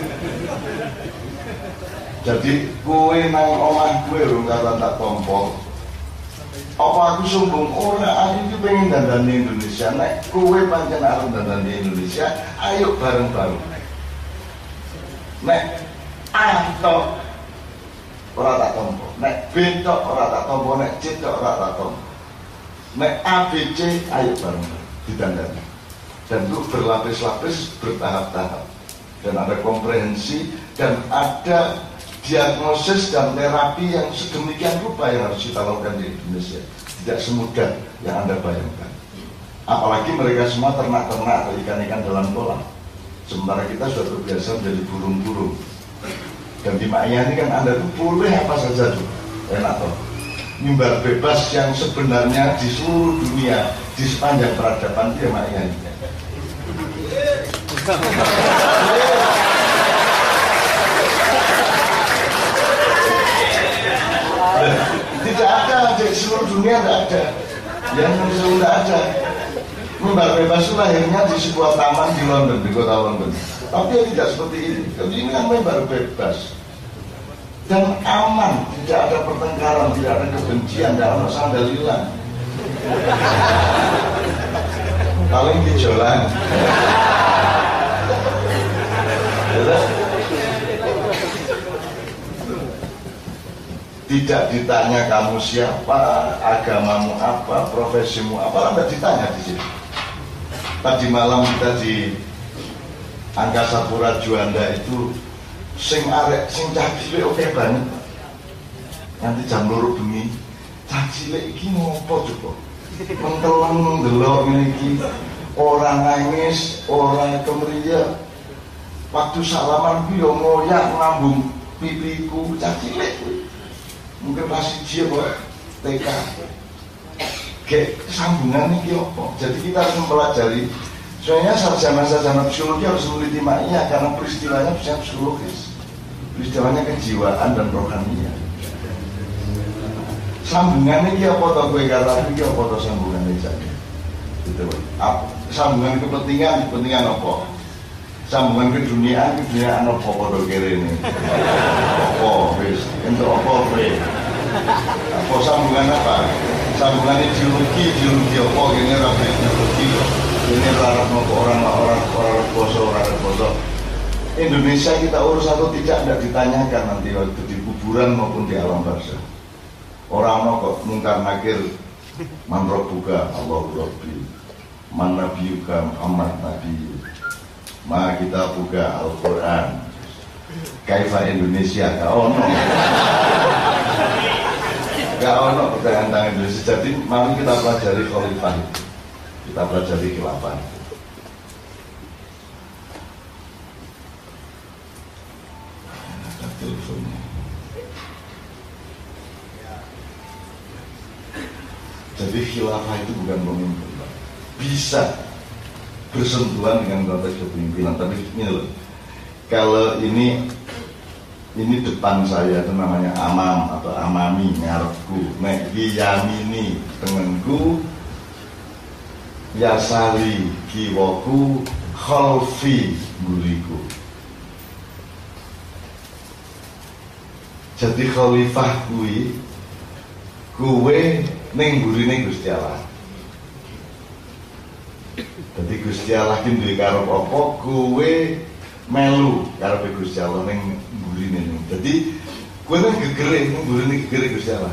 [SPEAKER 1] Jadi kowe nang omah kowe ora tak tompo. Apa aku sombong? Ora, aku iki pengen dandani Indonesia. Nek kowe pancen arep dandani Indonesia, ayo bareng-bareng. Nek A tok ora tak tompo, nek B tok ora tak tompo, nek C tok ora tak tompo. Nek A, B, C ayo bareng-bareng didandani. Dan itu berlapis-lapis, bertahap-tahap. Dan ada komprehensi dan ada diagnosis dan terapi yang sedemikian rupa yang harus kita lakukan di Indonesia. Tidak semudah yang Anda bayangkan. Apalagi mereka semua ternak-ternak atau ikan-ikan dalam kolam. Sementara kita sudah terbiasa menjadi burung-burung. Dan di Ma'iyah ini kan Anda itu boleh apa saja tuh. Enak toh. Mimbar bebas yang sebenarnya di seluruh dunia, di sepanjang peradaban dia Ma'iyah ini. Tidak ada di seluruh dunia, tidak ada. Yang Indonesia tidak ada. Mimbar bebas itu lahirnya di sebuah taman di London, di kota London. Tapi ya tidak seperti ini. Jadi ini kan mimbar bebas dan aman, tidak ada pertengkaran, tidak ada kebencian, tidak ada sandalilan. Paling di jalan. Tidak ditanya kamu siapa, agamamu apa, profesimu apa, tidak ditanya di sini. Tadi malam kita di Angkasa Pura Juanda itu sing arek, sing cah cilik oke banget. Nanti jam loro bengi, cah cilik iki ngopo coba? Menteleng delok ngene iki, ora nangis, ora kemeriah. Waktu salaman ku yo ngoyak ngambung pipiku, cah cilik kuwi. Mungkin masih dia buat T K. Kayak sambungan ini apa? Jadi kita harus mempelajari. Soalnya sarjana-sarjana psikologi harus meneliti Ma'iyah karena peristiwanya bisa psikologis. Peristiwanya kejiwaan dan rohaninya. Sambungan ini apa toh gue kata ini apa toh sambungan ini jadi. Gitu. Sambungan kepentingan, kepentingan apa? Sambungan keduniaan, keduniaan apa pada kiri ini? Apa, wis, untuk apa, wis? Apa sambungan apa? Sambungan ideologi, ideologi apa? Ini rapi ideologi, ini rarap nopo orang-orang orang boso, orang boso. Indonesia kita urus atau tidak tidak ditanyakan nanti waktu di kuburan maupun di alam barzah. Orang kok mungkar nakir, man rabbuka Allahu Rabbi, man nabiyuka Muhammad Nabi. Ma kita buka Al-Quran Kaifa Indonesia gak ono gak ono pertanyaan tentang Indonesia. Jadi mari kita pelajari khalifah, kita pelajari khilafah. Ada teleponnya. Jadi khilafah itu bukan pemimpin, bisa bersentuhan dengan konteks kepemimpinan. Tapi ini loh, kalau ini ini depan saya itu namanya amam atau amami, ngarepku, nek yamini tengenku, yasari kiwaku, khalfi buriku. Jadi khalifah kuwi kuwe ning burine Gusti Allah. Jadi Gusti Allah ki duwe karep apa, kuwe melu karepe Gusti Allah ning burine. Jadi kuwe ning gegere ning burine gegere Gusti Allah.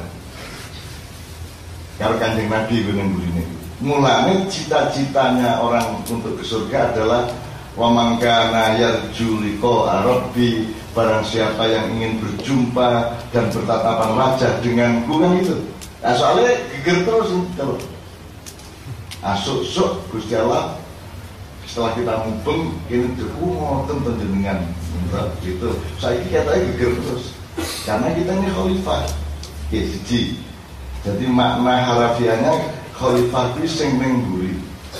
[SPEAKER 1] Karo Kanjeng Nabi kuwe ning burine. Mulane cita-citanya orang untuk ke surga adalah wa man kana yarju liqa rabbi, barang siapa yang ingin berjumpa dan bertatapan wajah denganku, kan itu. Nah, soalnya geger terus terus. Asuk-suk Gusti Allah setelah kita mubeng kene deku ngoten panjenengan. Gitu. Saiki katanya geger terus. Karena kita ini khalifah. Oke, siji. Jadi makna harafiahnya khalifah itu sing ning mburi.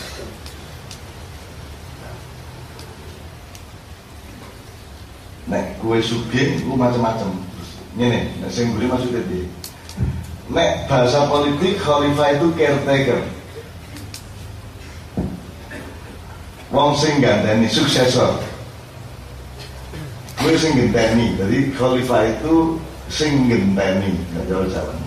[SPEAKER 1] Nek kue sugih ku macam-macam. Ngene, nek sing mburi maksudnya piye? Nek bahasa politik khalifah itu caretaker. Wong sing ganteni suksesor. Kue sing genteni. Jadi khalifah itu sing genteni, enggak jauh jalan.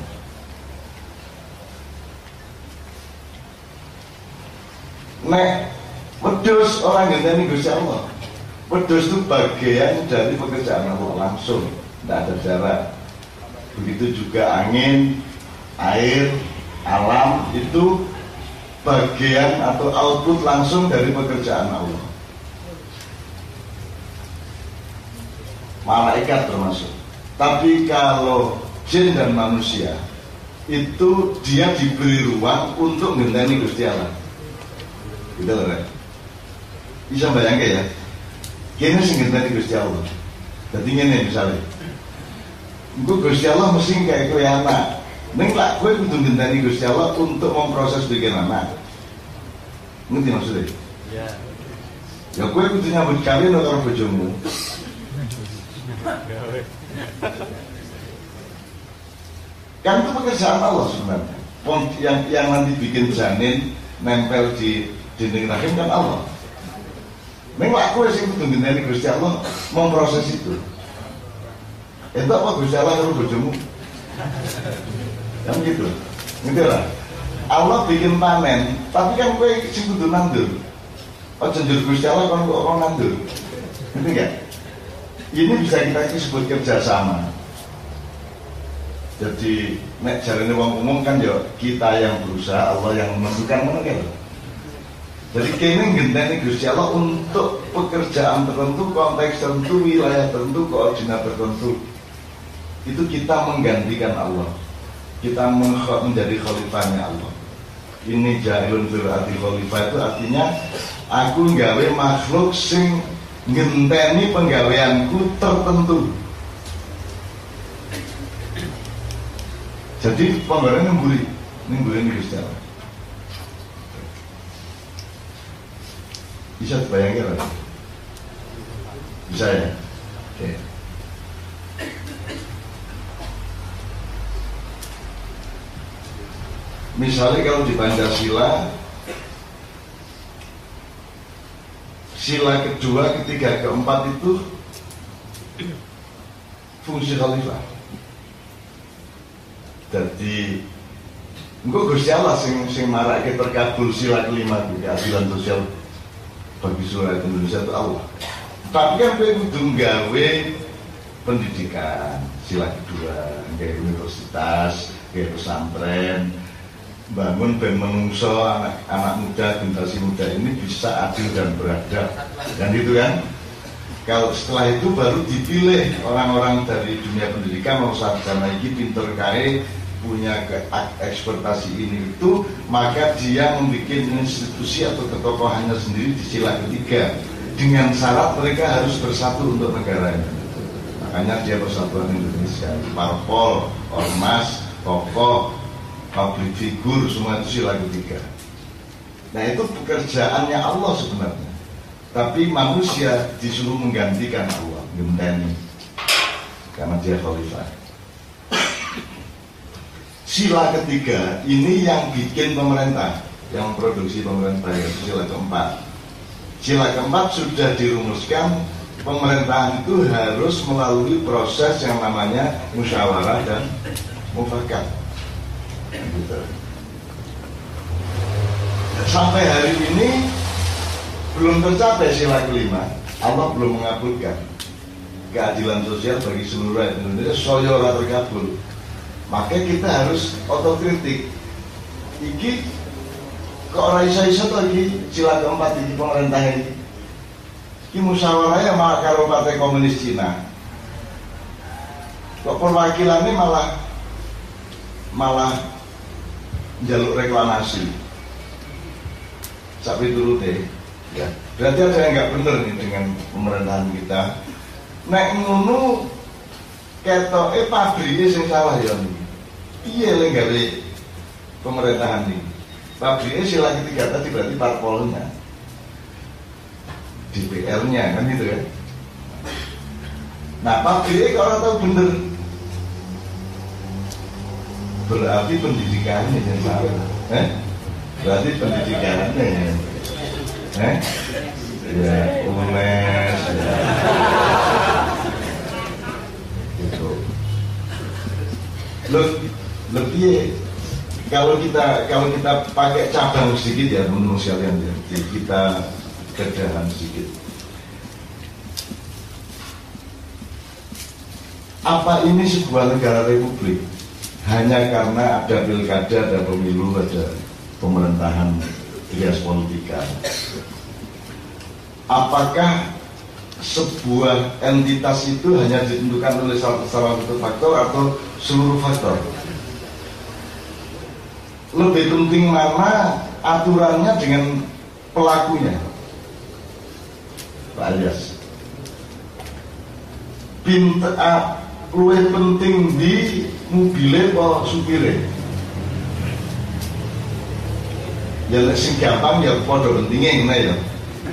[SPEAKER 1] Nek wedhus orang genteni Gusti Allah. Wedhus itu bagian dari pekerjaan Allah langsung, tidak ada jarak. Begitu juga angin, air, alam itu bagian atau output langsung dari pekerjaan Allah. Malaikat termasuk. Tapi kalau jin dan manusia itu dia diberi ruang untuk ngenteni Gusti Allah. Gitu loh, Rek. Bisa bayangkan ya? Kini sing ngenteni Gusti Allah. Dadi ngene misalnya. Engko Gusti Allah mesti kayak kowe anak. Ning lak kowe kudu ngenteni Gusti Allah untuk memproses bikin anak. Ngerti maksudnya? Iya. Ya kowe kudu nyambut kawin karo bojomu. Kan itu pekerjaan Allah sebenarnya. Yang yang nanti bikin janin nempel di dinding rahim kan Allah. Neng aku sing kudu ngenteni Gusti Allah memproses itu. Itu apa Gusti Allah karo bojomu? Kan gitu. Gitu lah. Allah bikin panen, tapi kan kowe sing kudu nandur. Aja njur Gusti Allah kon kok ora nandur. Ngerti enggak? Ini bisa kita sebut kerjasama. Jadi nek jarene wong umum kan ya kita yang berusaha, Allah yang menentukan mana kan. Jadi kini ngenteni Gusti Allah untuk pekerjaan tertentu, konteks tertentu, wilayah tertentu, koordinat tertentu. Itu kita menggantikan Allah. Kita menjadi khalifahnya Allah. Ini jahilun fil ardi khalifah itu artinya aku nggawe makhluk sing ngenteni penggaweanku tertentu. Jadi penggawean nemburi, nemburi ini Gusti Allah. Bisa dibayangkan? Bisa ya? Oke. Misalnya kalau di Pancasila, sila kedua, ketiga, keempat itu fungsi khalifah. Jadi engko Gusti Allah sing sing marake terkabul sila kelima itu keadilan sosial bagi seluruh Indonesia itu Allah. Tapi kan kowe kudu nggawe pendidikan sila kedua, nggawe universitas, nggawe pesantren, bangun ben menungso anak anak muda, generasi muda ini bisa adil dan beradab. Dan itu kan kalau setelah itu baru dipilih orang-orang dari dunia pendidikan mau sarjana iki pinter kae punya ekspertasi ini itu, maka dia membuat institusi atau ketokohannya sendiri di sila ketiga dengan syarat mereka harus bersatu untuk negaranya. Makanya dia Persatuan Indonesia, parpol, ormas, tokoh, public figure, semua itu sila ketiga. Nah itu pekerjaannya Allah sebenarnya, tapi manusia disuruh menggantikan Allah, genteni, karena dia khalifah. Sila ketiga ini yang bikin pemerintah, yang memproduksi pemerintah, yaitu sila keempat. Sila keempat sudah dirumuskan, pemerintahan itu harus melalui proses yang namanya musyawarah dan mufakat. Gitu. Sampai hari ini belum tercapai sila kelima. Allah belum mengabulkan keadilan sosial bagi seluruh rakyat Indonesia, soyo ora terkabul. Maka kita harus otokritik. Iki kok ora iso-iso lagi sila keempat iki pemerintah ini. Iki musyawarahnya malah karo Partai Komunis Cina. Kok perwakilannya malah malah jaluk reklamasi. Sampai turute, ya. Berarti ada yang nggak bener nih dengan pemerintahan kita. Nek ngono ketoke pabrike sing salah ya nih. Iya lho gawe pemerintahan ini. Pabriknya sila ketiga tadi berarti parpolnya, D P R-nya kan gitu kan. Nah pabriknya kalau orang tahu bener, berarti pendidikannya yang salah. Eh? Berarti pendidikannya ya. Eh? Ya, U N E S ya. Gitu. Loh, lebih kalau kita kalau kita pakai cabang sedikit ya teman-teman sekalian ya, kita kedahan sedikit. Apa ini sebuah negara republik? Hanya karena ada pilkada, ada pemilu, ada pemerintahan trias politika. Apakah sebuah entitas itu hanya ditentukan oleh salah satu faktor atau seluruh faktor? Lebih penting mana aturannya dengan pelakunya, Pak Alias? Pinter, uh, lebih penting di mobilnya atau supirnya? Ya sing gampang ya podo pentingnya ngene ya.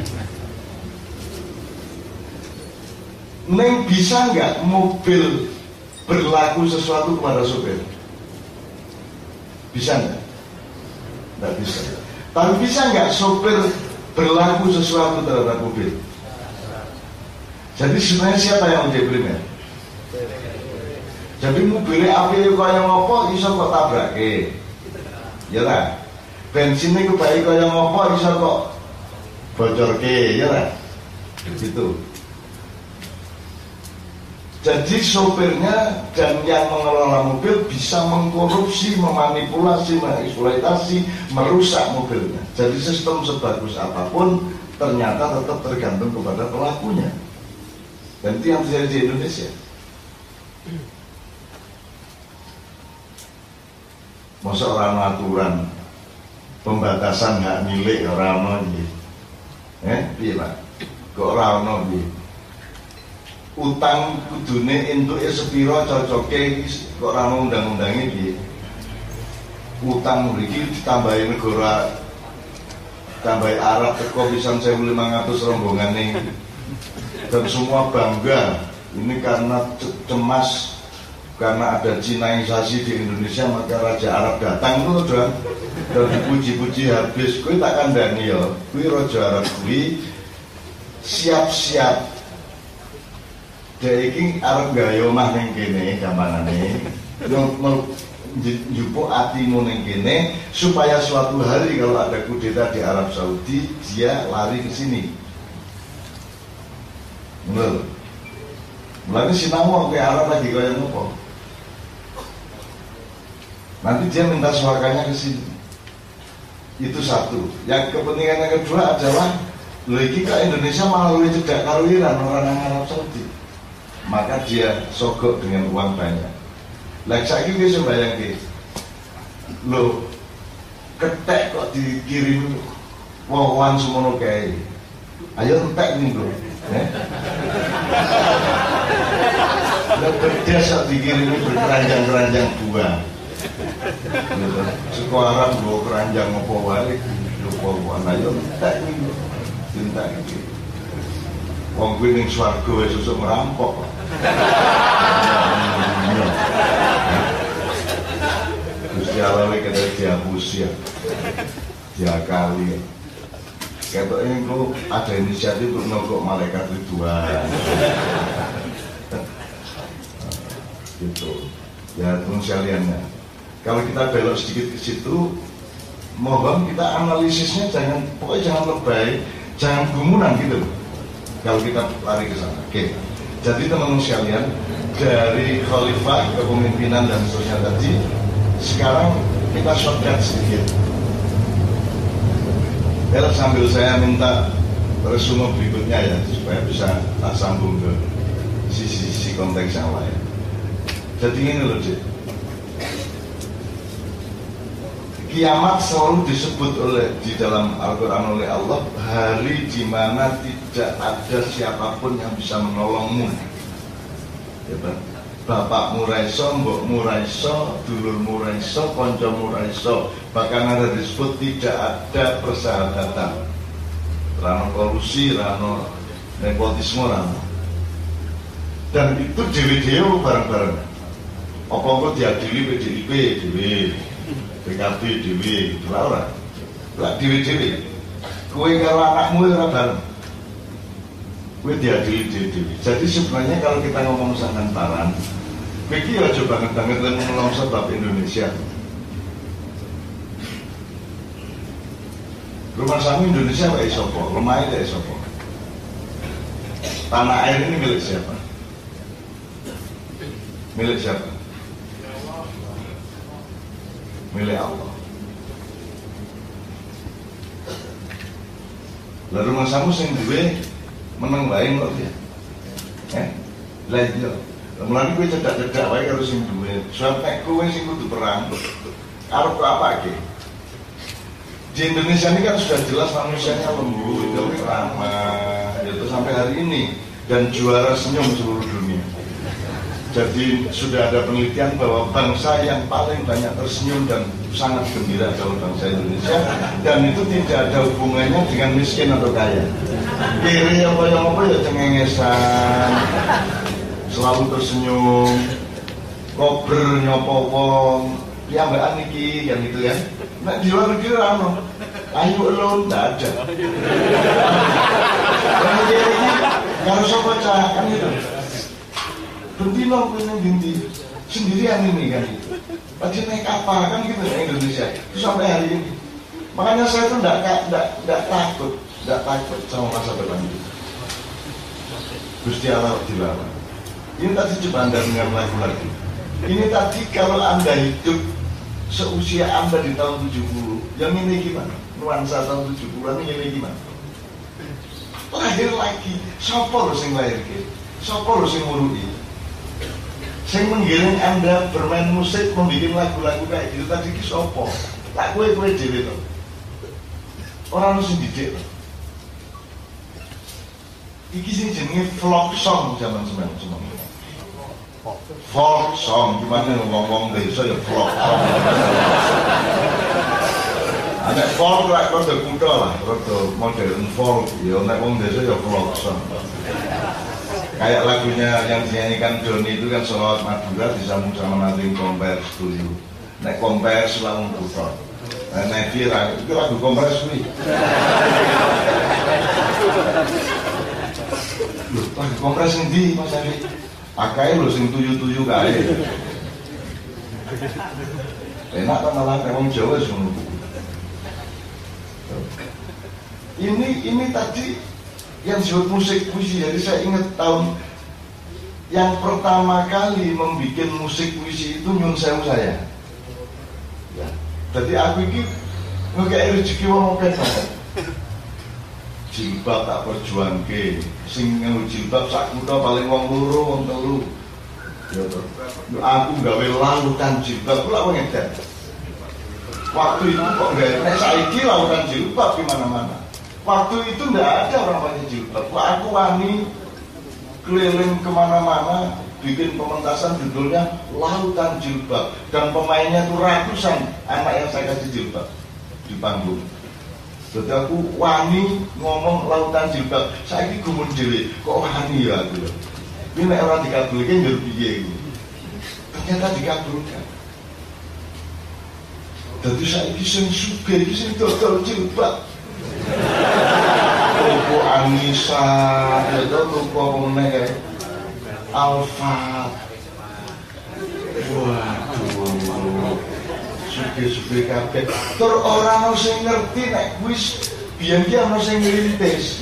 [SPEAKER 1] Neng bisa nggak mobil berlaku sesuatu kepada supir? Bisa nggak? Nggak bisa. Tapi bisa nggak sopir berlaku sesuatu terhadap mobil? Jadi sebenarnya siapa yang menjadi primer? Jadi mobilnya api kaya ngopo iso kok tabrake, ya lah. Bensinnya kebaik kaya ngopo iso kok bocorke, ya lah. Gitu. Jadi sopirnya dan yang mengelola mobil bisa mengkorupsi, memanipulasi, mengeksploitasi, merusak mobilnya. Jadi sistem sebagus apapun ternyata tetap tergantung kepada pelakunya. Dan itu yang terjadi di Indonesia. Masa orang aturan pembatasan hak milik orang ono eh piye Pak? Kok ora ono piye? Utang kudune entuke sepira cocoke kok ora ono undang-undange piye? Utang mriki ditambahi negara tambahi Arab teko pisan seribu lima ratus rombongane dan semua bangga ini karena cemas karena ada Cinaisasi di Indonesia maka Raja Arab datang itu dan dan dipuji-puji habis. Kowe tak kandhani ya, kuwi Raja Arab kuwi siap-siap dhek iki arep gawe omah ning kene gampangane njupuk atimu ning kene supaya suatu hari kalau ada kudeta di Arab Saudi dia lari ke sini. Bener. Mulane sinau ke Arab lagi kaya ngopo? Nanti dia minta suaranya ke sini. Itu satu. Yang kepentingan yang kedua adalah lagi ke Indonesia malah lebih cedak karo Iran orang Arab Saudi. Maka dia sogok dengan uang banyak. Lah saiki wis mbayangke. Lho, ketek kok dikirim wong semono kae. Ayo entek nih lho. Eh? Lah bedes kok dikirim berkeranjang-keranjang buah. Sekarang gue keranjang apa wae, lupa wana yo tak ini, cinta ini. Wong gue ning swarga wis susuk merampok. Gusti Allah iki kata dihapus ya, diakali. Katanya itu ada inisiatif untuk nongkrong malaikat Ridwan. Gitu. Ya teman sekaliannya. Kalau kita belok sedikit ke situ, mohon kita analisisnya jangan, pokoknya jangan lebay, jangan gumunan gitu. Kalau kita lari ke sana. Oke. Jadi teman-teman sekalian, dari khalifah, kepemimpinan dan seterusnya tadi, sekarang kita shortcut sedikit. Ya, sambil saya minta resume berikutnya ya, supaya bisa tak sambung ke sisi-sisi konteks yang lain. Jadi ini loh, Cik. Kiamat selalu disebut oleh di dalam Al-Quran oleh Allah hari di mana tidak ada siapapun yang bisa menolongmu. Ya, bapakmu raiso, mbokmu raiso, dulurmu raiso, koncomu raiso. Bahkan ada disebut tidak ada persahabatan. Rano kolusi, rano nepotisme, rano. Dan itu dewe-dewe bareng-bareng. Apa-apa diadili P D I P, dewe, P K B, dewe, gitu lah orang. Lah dewe-dewe. Kowe karo anakmu ora bareng. Kowe diadili dewe-dewe. Jadi sebenarnya kalau kita ngomong sangantaran, Beki aja banget-banget dan ngomong sebab Indonesia. Rumah Sami Indonesia Pak Isopo, lemah itu Isopo. Tanah air ini milik siapa? Milik siapa? Milik Allah. Lalu rumah Samu sing duwe meneng wae kok dia. Eh? Lah iya. Mulane kowe cedak-cedak wae karo sing duwe. Sampai kowe sing kudu perang. Arep apa iki? Di Indonesia ini kan sudah jelas manusianya lembut, ramah, itu sampai hari ini dan juara senyum seluruh dunia. Jadi sudah ada penelitian bahwa bangsa yang paling banyak tersenyum dan sangat gembira adalah bangsa Indonesia, dan itu tidak ada hubungannya dengan miskin atau kaya. Kiri apa yang apa ya cengengesan, selalu tersenyum, kober nyopo wong, ya mbak Niki yang itu ya. Nah di luar negeri rano, ayo lo ndak ada. Dan dia ini harus apa cah kan itu. Bentino punya binti sendirian ini kan itu. Lagi naik apa kan gitu ya Indonesia. Itu sampai hari ini. Makanya saya tuh ndak ndak ndak takut, ndak takut sama masa depan itu. Gusti Allah dilarang. Ini tadi coba anda dengar lagu-lagu. Ini tadi kalau anda hidup seusia anda di tahun tujuh puluh, yang ini gimana? Nuansa tahun tujuh puluhan ini gimana? Lahir lagi, siapa lo sing lahir ke? Siapa lo sing ngurui? Sing menggiring anda bermain musik, membuat lagu-lagu kayak gitu tadi ki siapa? Tak kue kue dewe tuh. Orang lo sing didik tuh. Iki sing jenenge folk song zaman sembilan puluh. Folk song, gimana ngomong desa ya folk song. Ada folk lah, rada kuda lah, rada modern folk. Ya nek wong desa ya folk song. Kayak lagunya yang dinyanyikan Doni itu kan Selawat Madura disambung sama Nating Kompers Studio. Nek Kompers lah wong kuda. Nek Nevi itu lagu Kompers kuwi. Loh, lagu Kompers endi Mas Ari? Pakai lo sing tuyu-tuyu kae. Enak kan malah wong Jawa semua. Ini ini tadi yang disebut musik puisi. Jadi saya ingat tahun yang pertama kali membuat musik puisi itu nyun sewu saya. Ya. Jadi aku ini ngekei rezeki wong akeh banget. Jilbab tak perjuangke, sing nganggo jilbab sak kutha paling wong loro wong telu. Ya to. Aku gawe lautan jilbab kula wong edan. Waktu itu kok gawe nek saiki lautan jilbab di mana-mana. Waktu itu ndak ada orang pakai jilbab. Aku wani keliling kemana-mana bikin pementasan judulnya Lautan Jilbab, dan pemainnya tuh ratusan anak yang saya kasih jilbab di panggung. Jadi aku wani ngomong Lautan Jilbab, saya ini gumun dewe, kok wani ya aku. Ini nek orang dikabulkan jadi piye gitu. Ternyata dikabulkan. Jadi saya ini sing sugih, ini sing dodol jilbab. Toko Anissa, itu toko meneh Alfa. Waduh, sugih-sugih kabeh. Tur ora ono sing ngerti nek wis biyen ki ono sing ngrintis.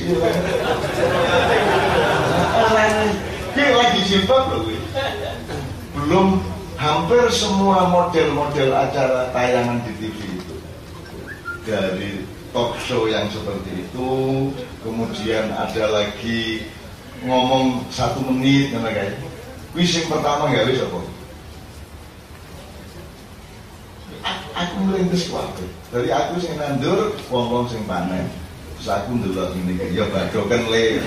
[SPEAKER 1] Ki lagi jilbab lho kuwi. Belum hampir semua model-model acara tayangan di T V itu. Dari talk show yang seperti itu, kemudian ada lagi ngomong satu menit, nama kayak. Wis yang pertama nggak wis apa? Aku melintas kuat. Dari aku sing nandur, wong-wong sing panen. Terus aku ndelok ini, ya badokan le.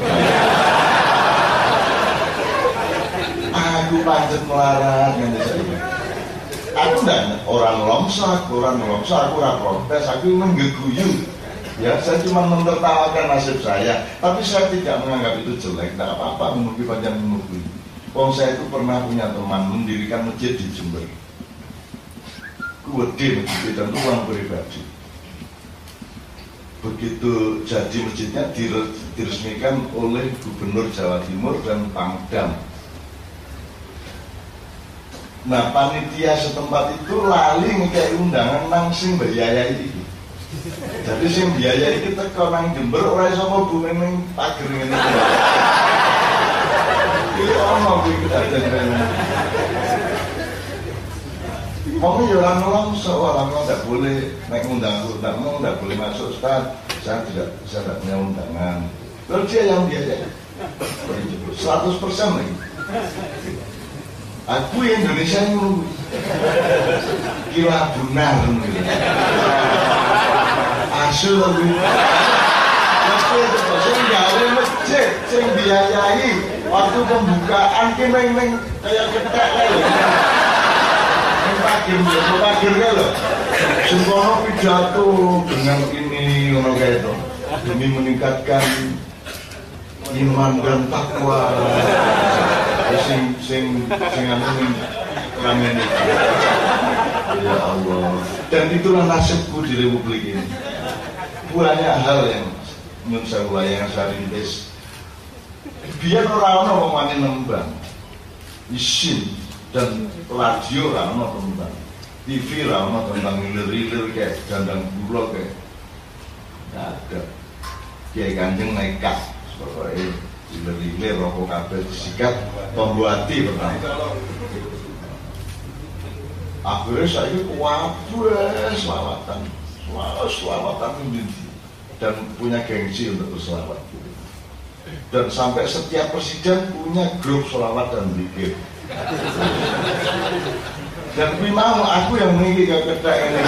[SPEAKER 1] Aku pancet melarat nganti saiki. Aku ndak orang lomsak, orang lomsak, aku ora protes, aku menggeguyu. Ya, saya cuma menertawakan nasib saya, tapi saya tidak menganggap itu jelek. Tidak apa-apa, mungkin panjang mungkin. Wong saya itu pernah punya teman mendirikan masjid di Jember. Gede masjid dan itu uang pribadi. Begitu jadi masjidnya diresmikan oleh Gubernur Jawa Timur dan Pangdam. Nah, panitia setempat itu lali ngekei undangan nang sing biayai iki. Jadi sing biayai iki teko nang Jember ora iso mlebu ning pager ngene iki. Iki ono kuwi kedaden. Mau yo ora ngelongso, orang enggak boleh naik undang undang enggak boleh masuk Ustaz. Saya tidak saya tidak punya undangan. Lalu dia yang biayai. seratus persen lagi. Aku Indonesia ini gila benar gitu. Asyik lebih. Tapi itu saya nggak ada masjid, saya biayai waktu pembukaan kita neng kayak ketek lagi. Neng pagir, neng pagirnya loh. Semua pidato dengan ini ngono kayak itu demi meningkatkan iman dan takwa. sing sing sing anu ramen itu. Ya Allah. Dan itulah nasibku di Republik ini. Banyak hal yang menurut saya yang saya rintis. Biar orang orang wani nembang, isin dan radio orang orang tentang, T V orang orang tentang hilir-hilir kayak dandang bulog kayak, nggak ada. Kayak Kanjeng nekat, pokoknya. Hilir-hilir rokok kabel disikat pembuati pertama. Akhirnya saya kuabeh selawatan, selawatan dan punya gengsi untuk berselawat. Dan sampai setiap presiden punya grup selawat dan zikir. Dan kui mau aku yang meninggi ke kedai ini.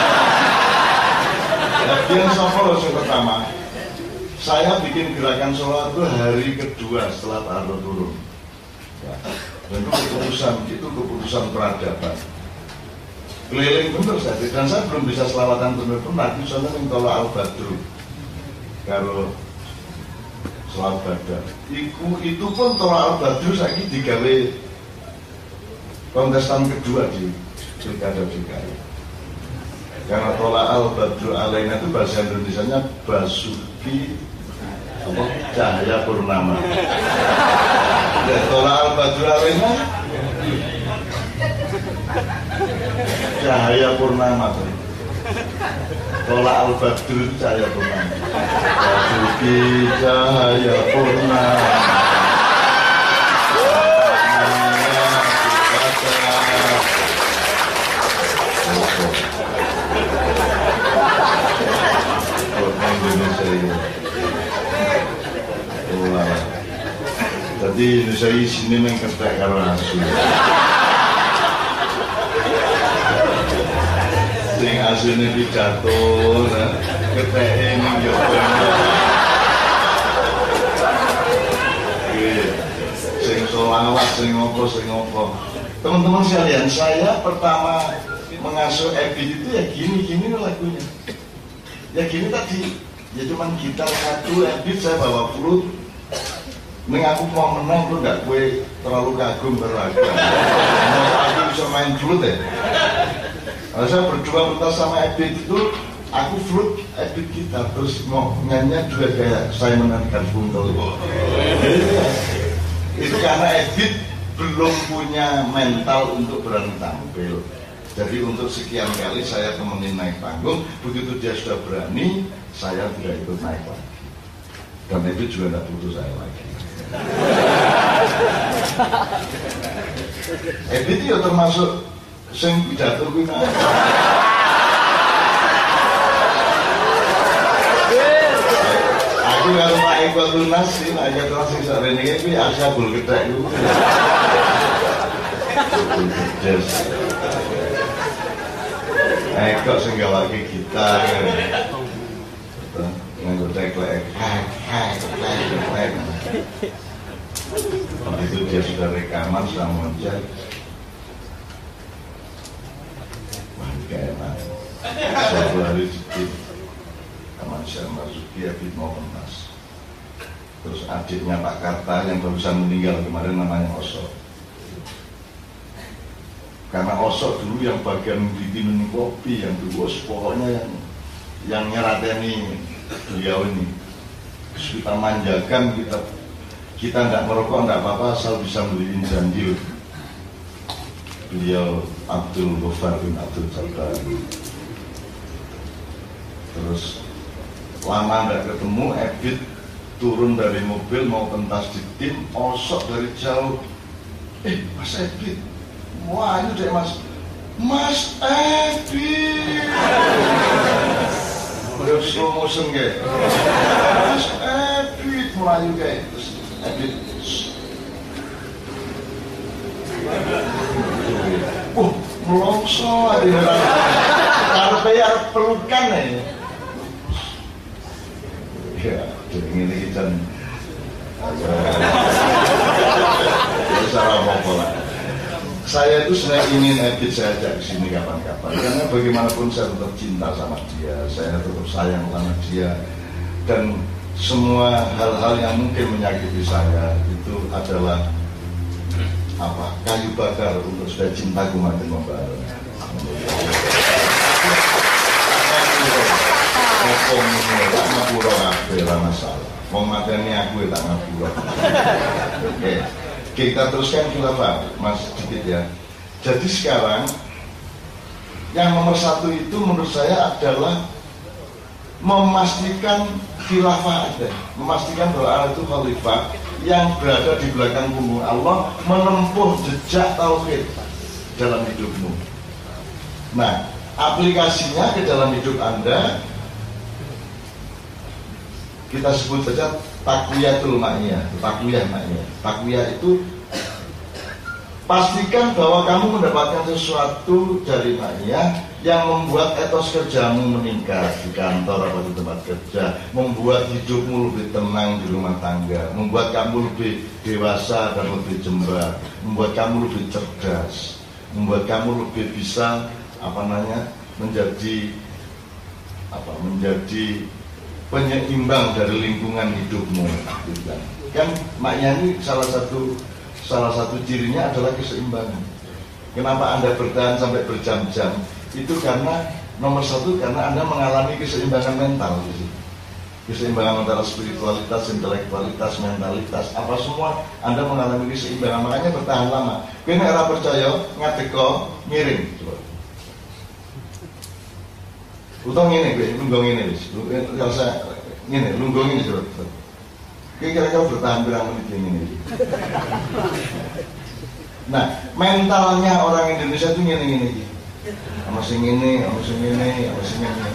[SPEAKER 1] Bagian soal yang pertama. Saya bikin gerakan sholat itu hari kedua setelah Pak turun. Ya. Dan itu keputusan, itu keputusan peradaban. Keliling bener saja, dan saya belum bisa selawatan bener-bener. Nanti soalnya yang tolak Al-Badru. Kalau selawat badar. Iku, itu pun tolak Al-Badru saya digawe kontestan kedua di Pilkada D K I. Karena tolak Al-Badru alaina itu bahasa Indonesianya Basuki apa? Cahaya Purnama. Dan tolak Al-Badru alaina Cahaya Purnama. Tolak Al-Badru itu Cahaya Purnama. Basuki Cahaya Purnama. Indonesia ini. Jadi Indonesia ini sini mengkertek karo asu. Sing asune pidato, nah, keteke ning jaba. Sing solawat, sing ngopo, sing ngopo. Teman-teman sekalian, saya pertama mengasuh Ebit itu ya gini-gini lagunya. Ya gini tadi, ya cuman gitar satu, Ebit saya bawa flute. Neng aku mau menang tuh nggak gue terlalu kagum beragam. Mau aku bisa main flute ya. Kalau saya berdua pentas sama Ebit itu, aku flute, Ebit gitar, terus mau nyanyi juga kayak saya menangkan Garfunkel. Itu karena Ebit belum punya mental untuk berani tampil. Jadi untuk sekian kali saya temenin naik panggung, begitu dia sudah berani, saya tidak ikut naik lagi. Dan Ebit juga tidak butuh saya lagi. Ebit itu ya termasuk sing pidato kuwi. Aku kalau Pak Eko Tunas sih, aja terus sing sarene iki Asyabul Kedek iku. Yes. Eko sing gawake gitar. Nganggo teklek. Itu dia sudah rekaman sudah muncul. Wah, kayak enak. Suatu hari sedikit Taman Syah Marzuki Ebit mau pentas. Terus adiknya Pak Karta yang barusan meninggal kemarin namanya Osok. Karena Osok dulu yang bagian bikin kopi, yang dulu pokoknya yang yang nyerateni beliau ini. Terus kita manjakan, kita kita nggak merokok nggak apa-apa asal bisa beliin janjil. Beliau Abdul Ghaffar bin Abdul Jabbar. Terus lama nggak ketemu, Ebit turun dari mobil mau pentas di tim, Osok dari jauh, eh Mas Ebit, wah itu deh Mas, Mas Ebit, udah slow motion kayak, Mas Ebit melayu kayak, terus Ebit, uh melongso ada karpet pelukan ya. Ya, jadi ini kita salah apa-apa. Saya itu sebenarnya ingin Ebit saya ajak ke sini kapan-kapan, karena bagaimanapun saya tetap cinta sama dia, saya tetap sayang sama dia, dan semua hal-hal yang mungkin menyakiti saya itu adalah apa kayu bakar untuk supaya cintaku makin membara. Hukum ini tak ngapura kabeh ora masalah. Wong mateni aku tak ngapura. Oke. Kita teruskan khilafah, Mas sedikit ya. Jadi sekarang yang nomor satu itu menurut saya adalah memastikan khilafah ada, memastikan bahwa Allah itu khalifah yang berada di belakang punggung Allah, menempuh jejak tauhid dalam hidupmu. Nah, aplikasinya ke dalam hidup Anda kita sebut saja takwiyatul ma'iyah, takwiyah ma'iyah. Takwiyah itu pastikan bahwa kamu mendapatkan sesuatu dari ma'iyah yang membuat etos kerjamu meningkat di kantor atau di tempat kerja, membuat hidupmu lebih tenang di rumah tangga, membuat kamu lebih dewasa dan lebih jembar, membuat kamu lebih cerdas, membuat kamu lebih bisa apa namanya menjadi apa menjadi penyeimbang dari lingkungan hidupmu, kan? Kan maknya ini salah satu salah satu cirinya adalah keseimbangan. Kenapa Anda bertahan sampai berjam-jam? Itu karena nomor satu karena Anda mengalami keseimbangan mental, gitu. Keseimbangan antara spiritualitas, intelektualitas, mentalitas, apa semua Anda mengalami keseimbangan, makanya bertahan lama. Kena era percaya ngadeko miring, coba. Utang ini, gue lunggong ini, kalau saya ini lunggong ini coba. Kira-kira bertahan berapa menit ini? Nah, mentalnya orang Indonesia itu gini-gini, sama sing ini, sama sing ini, sama sing ini.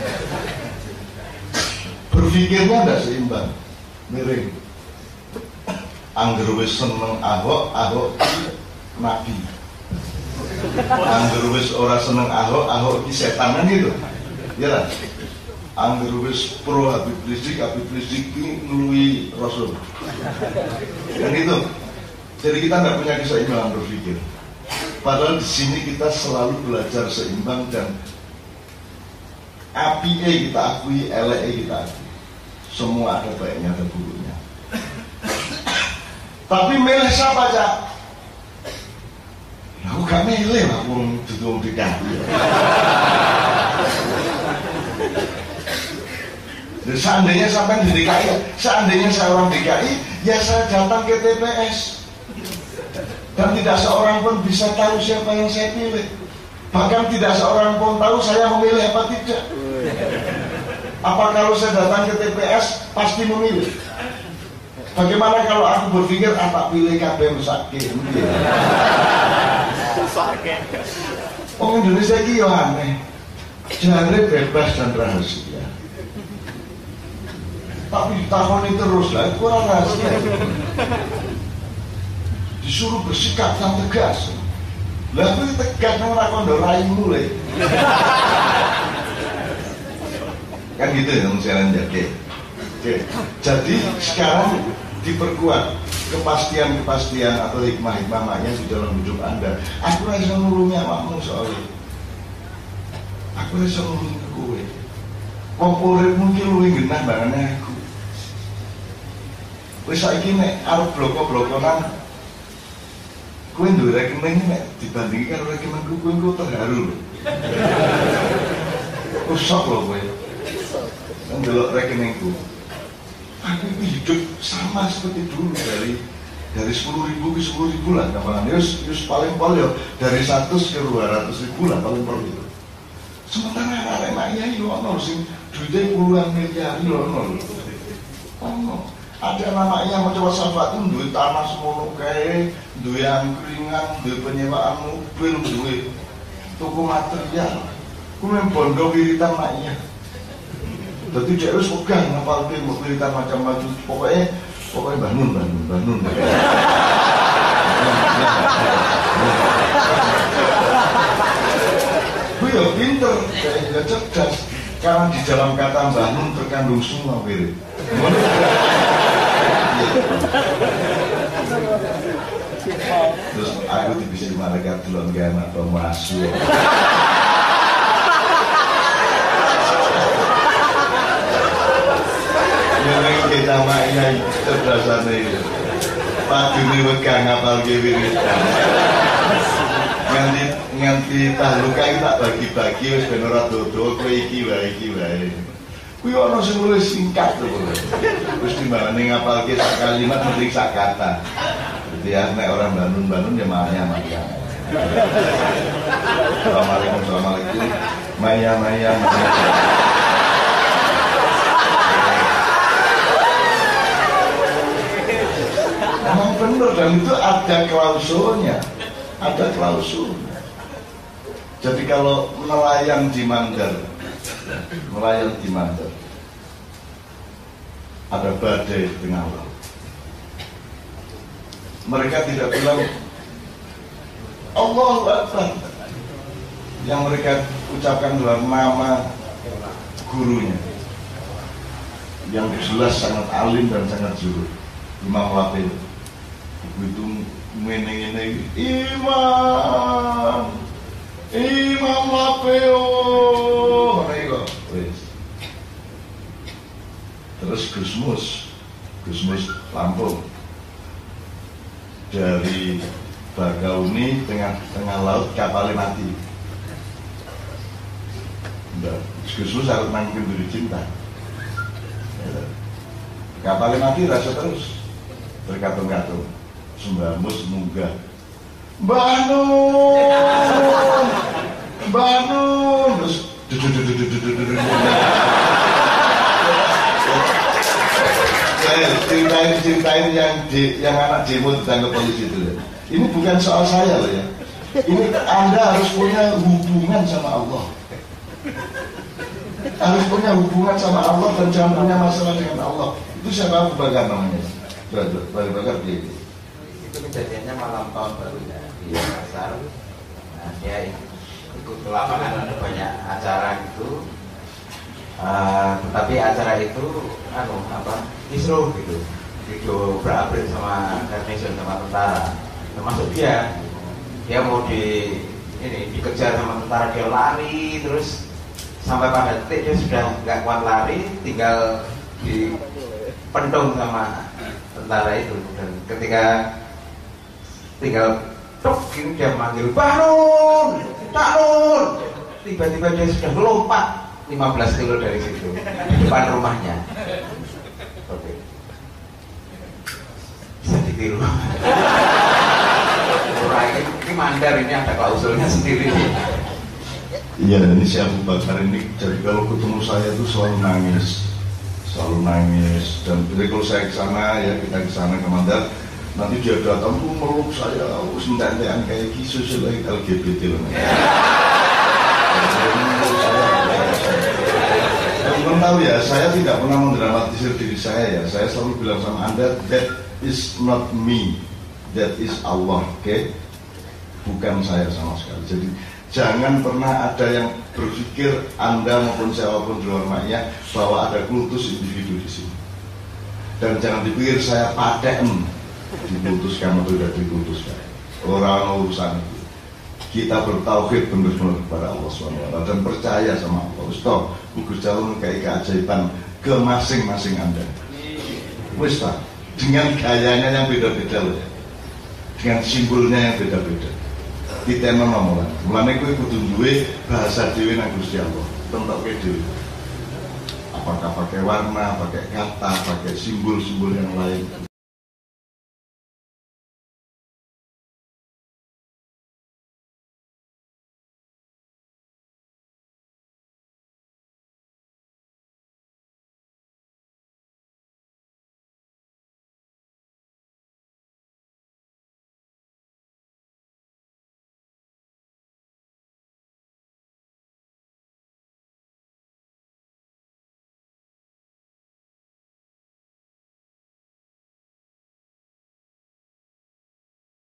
[SPEAKER 1] Berpikirnya tidak seimbang, miring. Angger wis seneng Ahok, Ahok nabi. Angger wis ora seneng Ahok, Ahok ki setan kan gitu. Ya lah, angger wis pro Habib Rizik, Habib Rizik ini nului Rasul. Kan gitu. Jadi kita nggak punya keseimbangan berpikir. Padahal di sini kita selalu belajar seimbang dan api kita akui, elek kita akui. Semua ada baiknya, ada buruknya. Tapi milih siapa Cak? Aku gak milih lah, aku duduk di kaki. Seandainya sampai di D K I, seandainya saya orang D K I, ya saya datang ke T P S. Dan tidak seorang pun bisa tahu siapa yang saya pilih. Bahkan tidak seorang pun tahu saya memilih apa tidak. Apa kalau saya datang ke T P S pasti memilih? Bagaimana kalau aku berpikir apa pilih K B Musake? Orang Indonesia ini aneh. Jare bebas dan rahasia. Tapi ditakoni terus lah, itu orang rahasia. Disuruh bersikap yang tegas. Lah aku tegas nang ora kondo raimu le. Kan gitu ya jalan jadi. Oke. Jadi sekarang diperkuat kepastian-kepastian atau hikmah-hikmahnya di dalam hidup Anda. Aku ora iso nulungi awakmu soalnya. Aku ora iso nulungi kowe. Wong urip mungkin luwih genah bangane aku. Wis saiki nek arep bloko-blokonan kowe duwe rekening nek dibandingkan karo rekeningku kowe engko terharu lho. Usah lho kowe. Ndelok rekeningku. Aku hidup sama seperti dulu dari dari sepuluh ribu ke sepuluh ribu lah gampangan. Yus, yus paling pol ya dari seratus ke dua ratus ribu lah paling pol itu. Sementara arek mak yai lho ono sing duitnya puluhan miliar lho ono. Ono. Ada namanya mau coba sahabat itu duit tanah semono kae, duit angkringan, duit penyewaan mobil, duit toko material. Kuwi bondo wiritan maknya. Dadi dhek wis megah ngapalke wiritan macam-macam. Pokoknya pokoknya bangun bangun bangun. Kuwi ya pinter, ya cerdas. Karena di dalam kata bangun terkandung semua wirid. Terus aku dibisi malaikat dulu nggak anak masuk. Yang kita mainnya cerdasannya itu. Pagi ini wegang ngapal wiridan. Nganti nganti tahluka tak bagi-bagi wis ben ora dodo kowe iki wae iki wae. Kuwi ana sing nulis singkat lho. Wis timbangane ngapalke sak kalimat mending sak kata. Jadi ya nek orang Bandung-Bandung ya maya maya. Assalamualaikum Assalamualaikum. Maya maya maya. Emang bener dan itu ada klausulnya. Ada klausulnya. Jadi kalau nelayan di Mandar, nelayan di Mandar, ada badai di tengah laut. Mereka tidak bilang Allahu Akbar. Yang mereka ucapkan adalah nama gurunya, yang jelas sangat alim dan sangat zuhud, Imam Wafil. Begitu ngene-ngene Imam Imam Lapeo mereka wis. Terus Gusmus Gusmus Lampung dari Bakauni tengah-tengah laut kapalnya mati. Mbak Gusmus harus nangkep diri cinta. Kapalnya mati rasa terus berkatung-katung. Sembamus munggah Mbak Nun Mbak Nun terus saya ceritain ceritain yang di, yang anak demo tentang polisi itu. Ini bukan soal saya loh ya. Ini Anda harus punya hubungan sama Allah. Harus punya hubungan sama Allah dan jangan punya masalah dengan Allah. Itu siapa Abu Bakar namanya? Abu Bakar dia.
[SPEAKER 2] Itu kejadiannya malam tahun barunya di Makassar. Nah, dia ikut ke lapangan, ada banyak acara gitu. Uh, tapi acara itu anu apa kisruh gitu, video berabrik sama Carnation sama tentara, termasuk dia dia mau di ini dikejar sama tentara, dia lari terus sampai pada titik dia sudah nggak kuat lari, tinggal dipendung sama tentara itu, dan ketika tinggal tok ini dia manggil Bangun, Bangun, tiba-tiba dia sudah melompat lima belas kilo dari situ di depan rumahnya. Oke, bisa ditiru. Ini, ini mandar, ini ada klausulnya sendiri.
[SPEAKER 1] Iya, ini si Abu Bakar ini, jadi kalau ketemu saya itu selalu nangis, selalu nangis. Dan jadi kalau saya ke sana, ya kita ke sana ke Mandar, nanti dia datang tuh meluk saya, harus mendantean kayak kisah lagi L G B T loh. Teman tahu ya, saya tidak pernah mendramatisir diri saya ya. Saya selalu bilang sama Anda, that is not me, that is Allah, oke? Okay? Bukan saya sama sekali. Jadi jangan pernah ada yang berpikir Anda maupun siapapun di luar maknya bahwa ada kultus individu di sini. Dan jangan dipikir saya paten diputuskan atau tidak diputuskan. Orang urusan itu. Kita bertauhid benar-benar kepada Allah subhanahu wa taala dan percaya sama Allah. Ustaz, Gugus Jalur kayak keajaiban ke masing-masing Anda. Ustaz, dengan gayanya yang beda-beda loh. Dengan simbolnya yang beda-beda. Kita ngomong mulane kowe kudu duwe bahasa dhewe nang Gusti Allah. Tentoke dhewe. Apakah pakai warna, pakai kata, pakai simbol-simbol yang lain.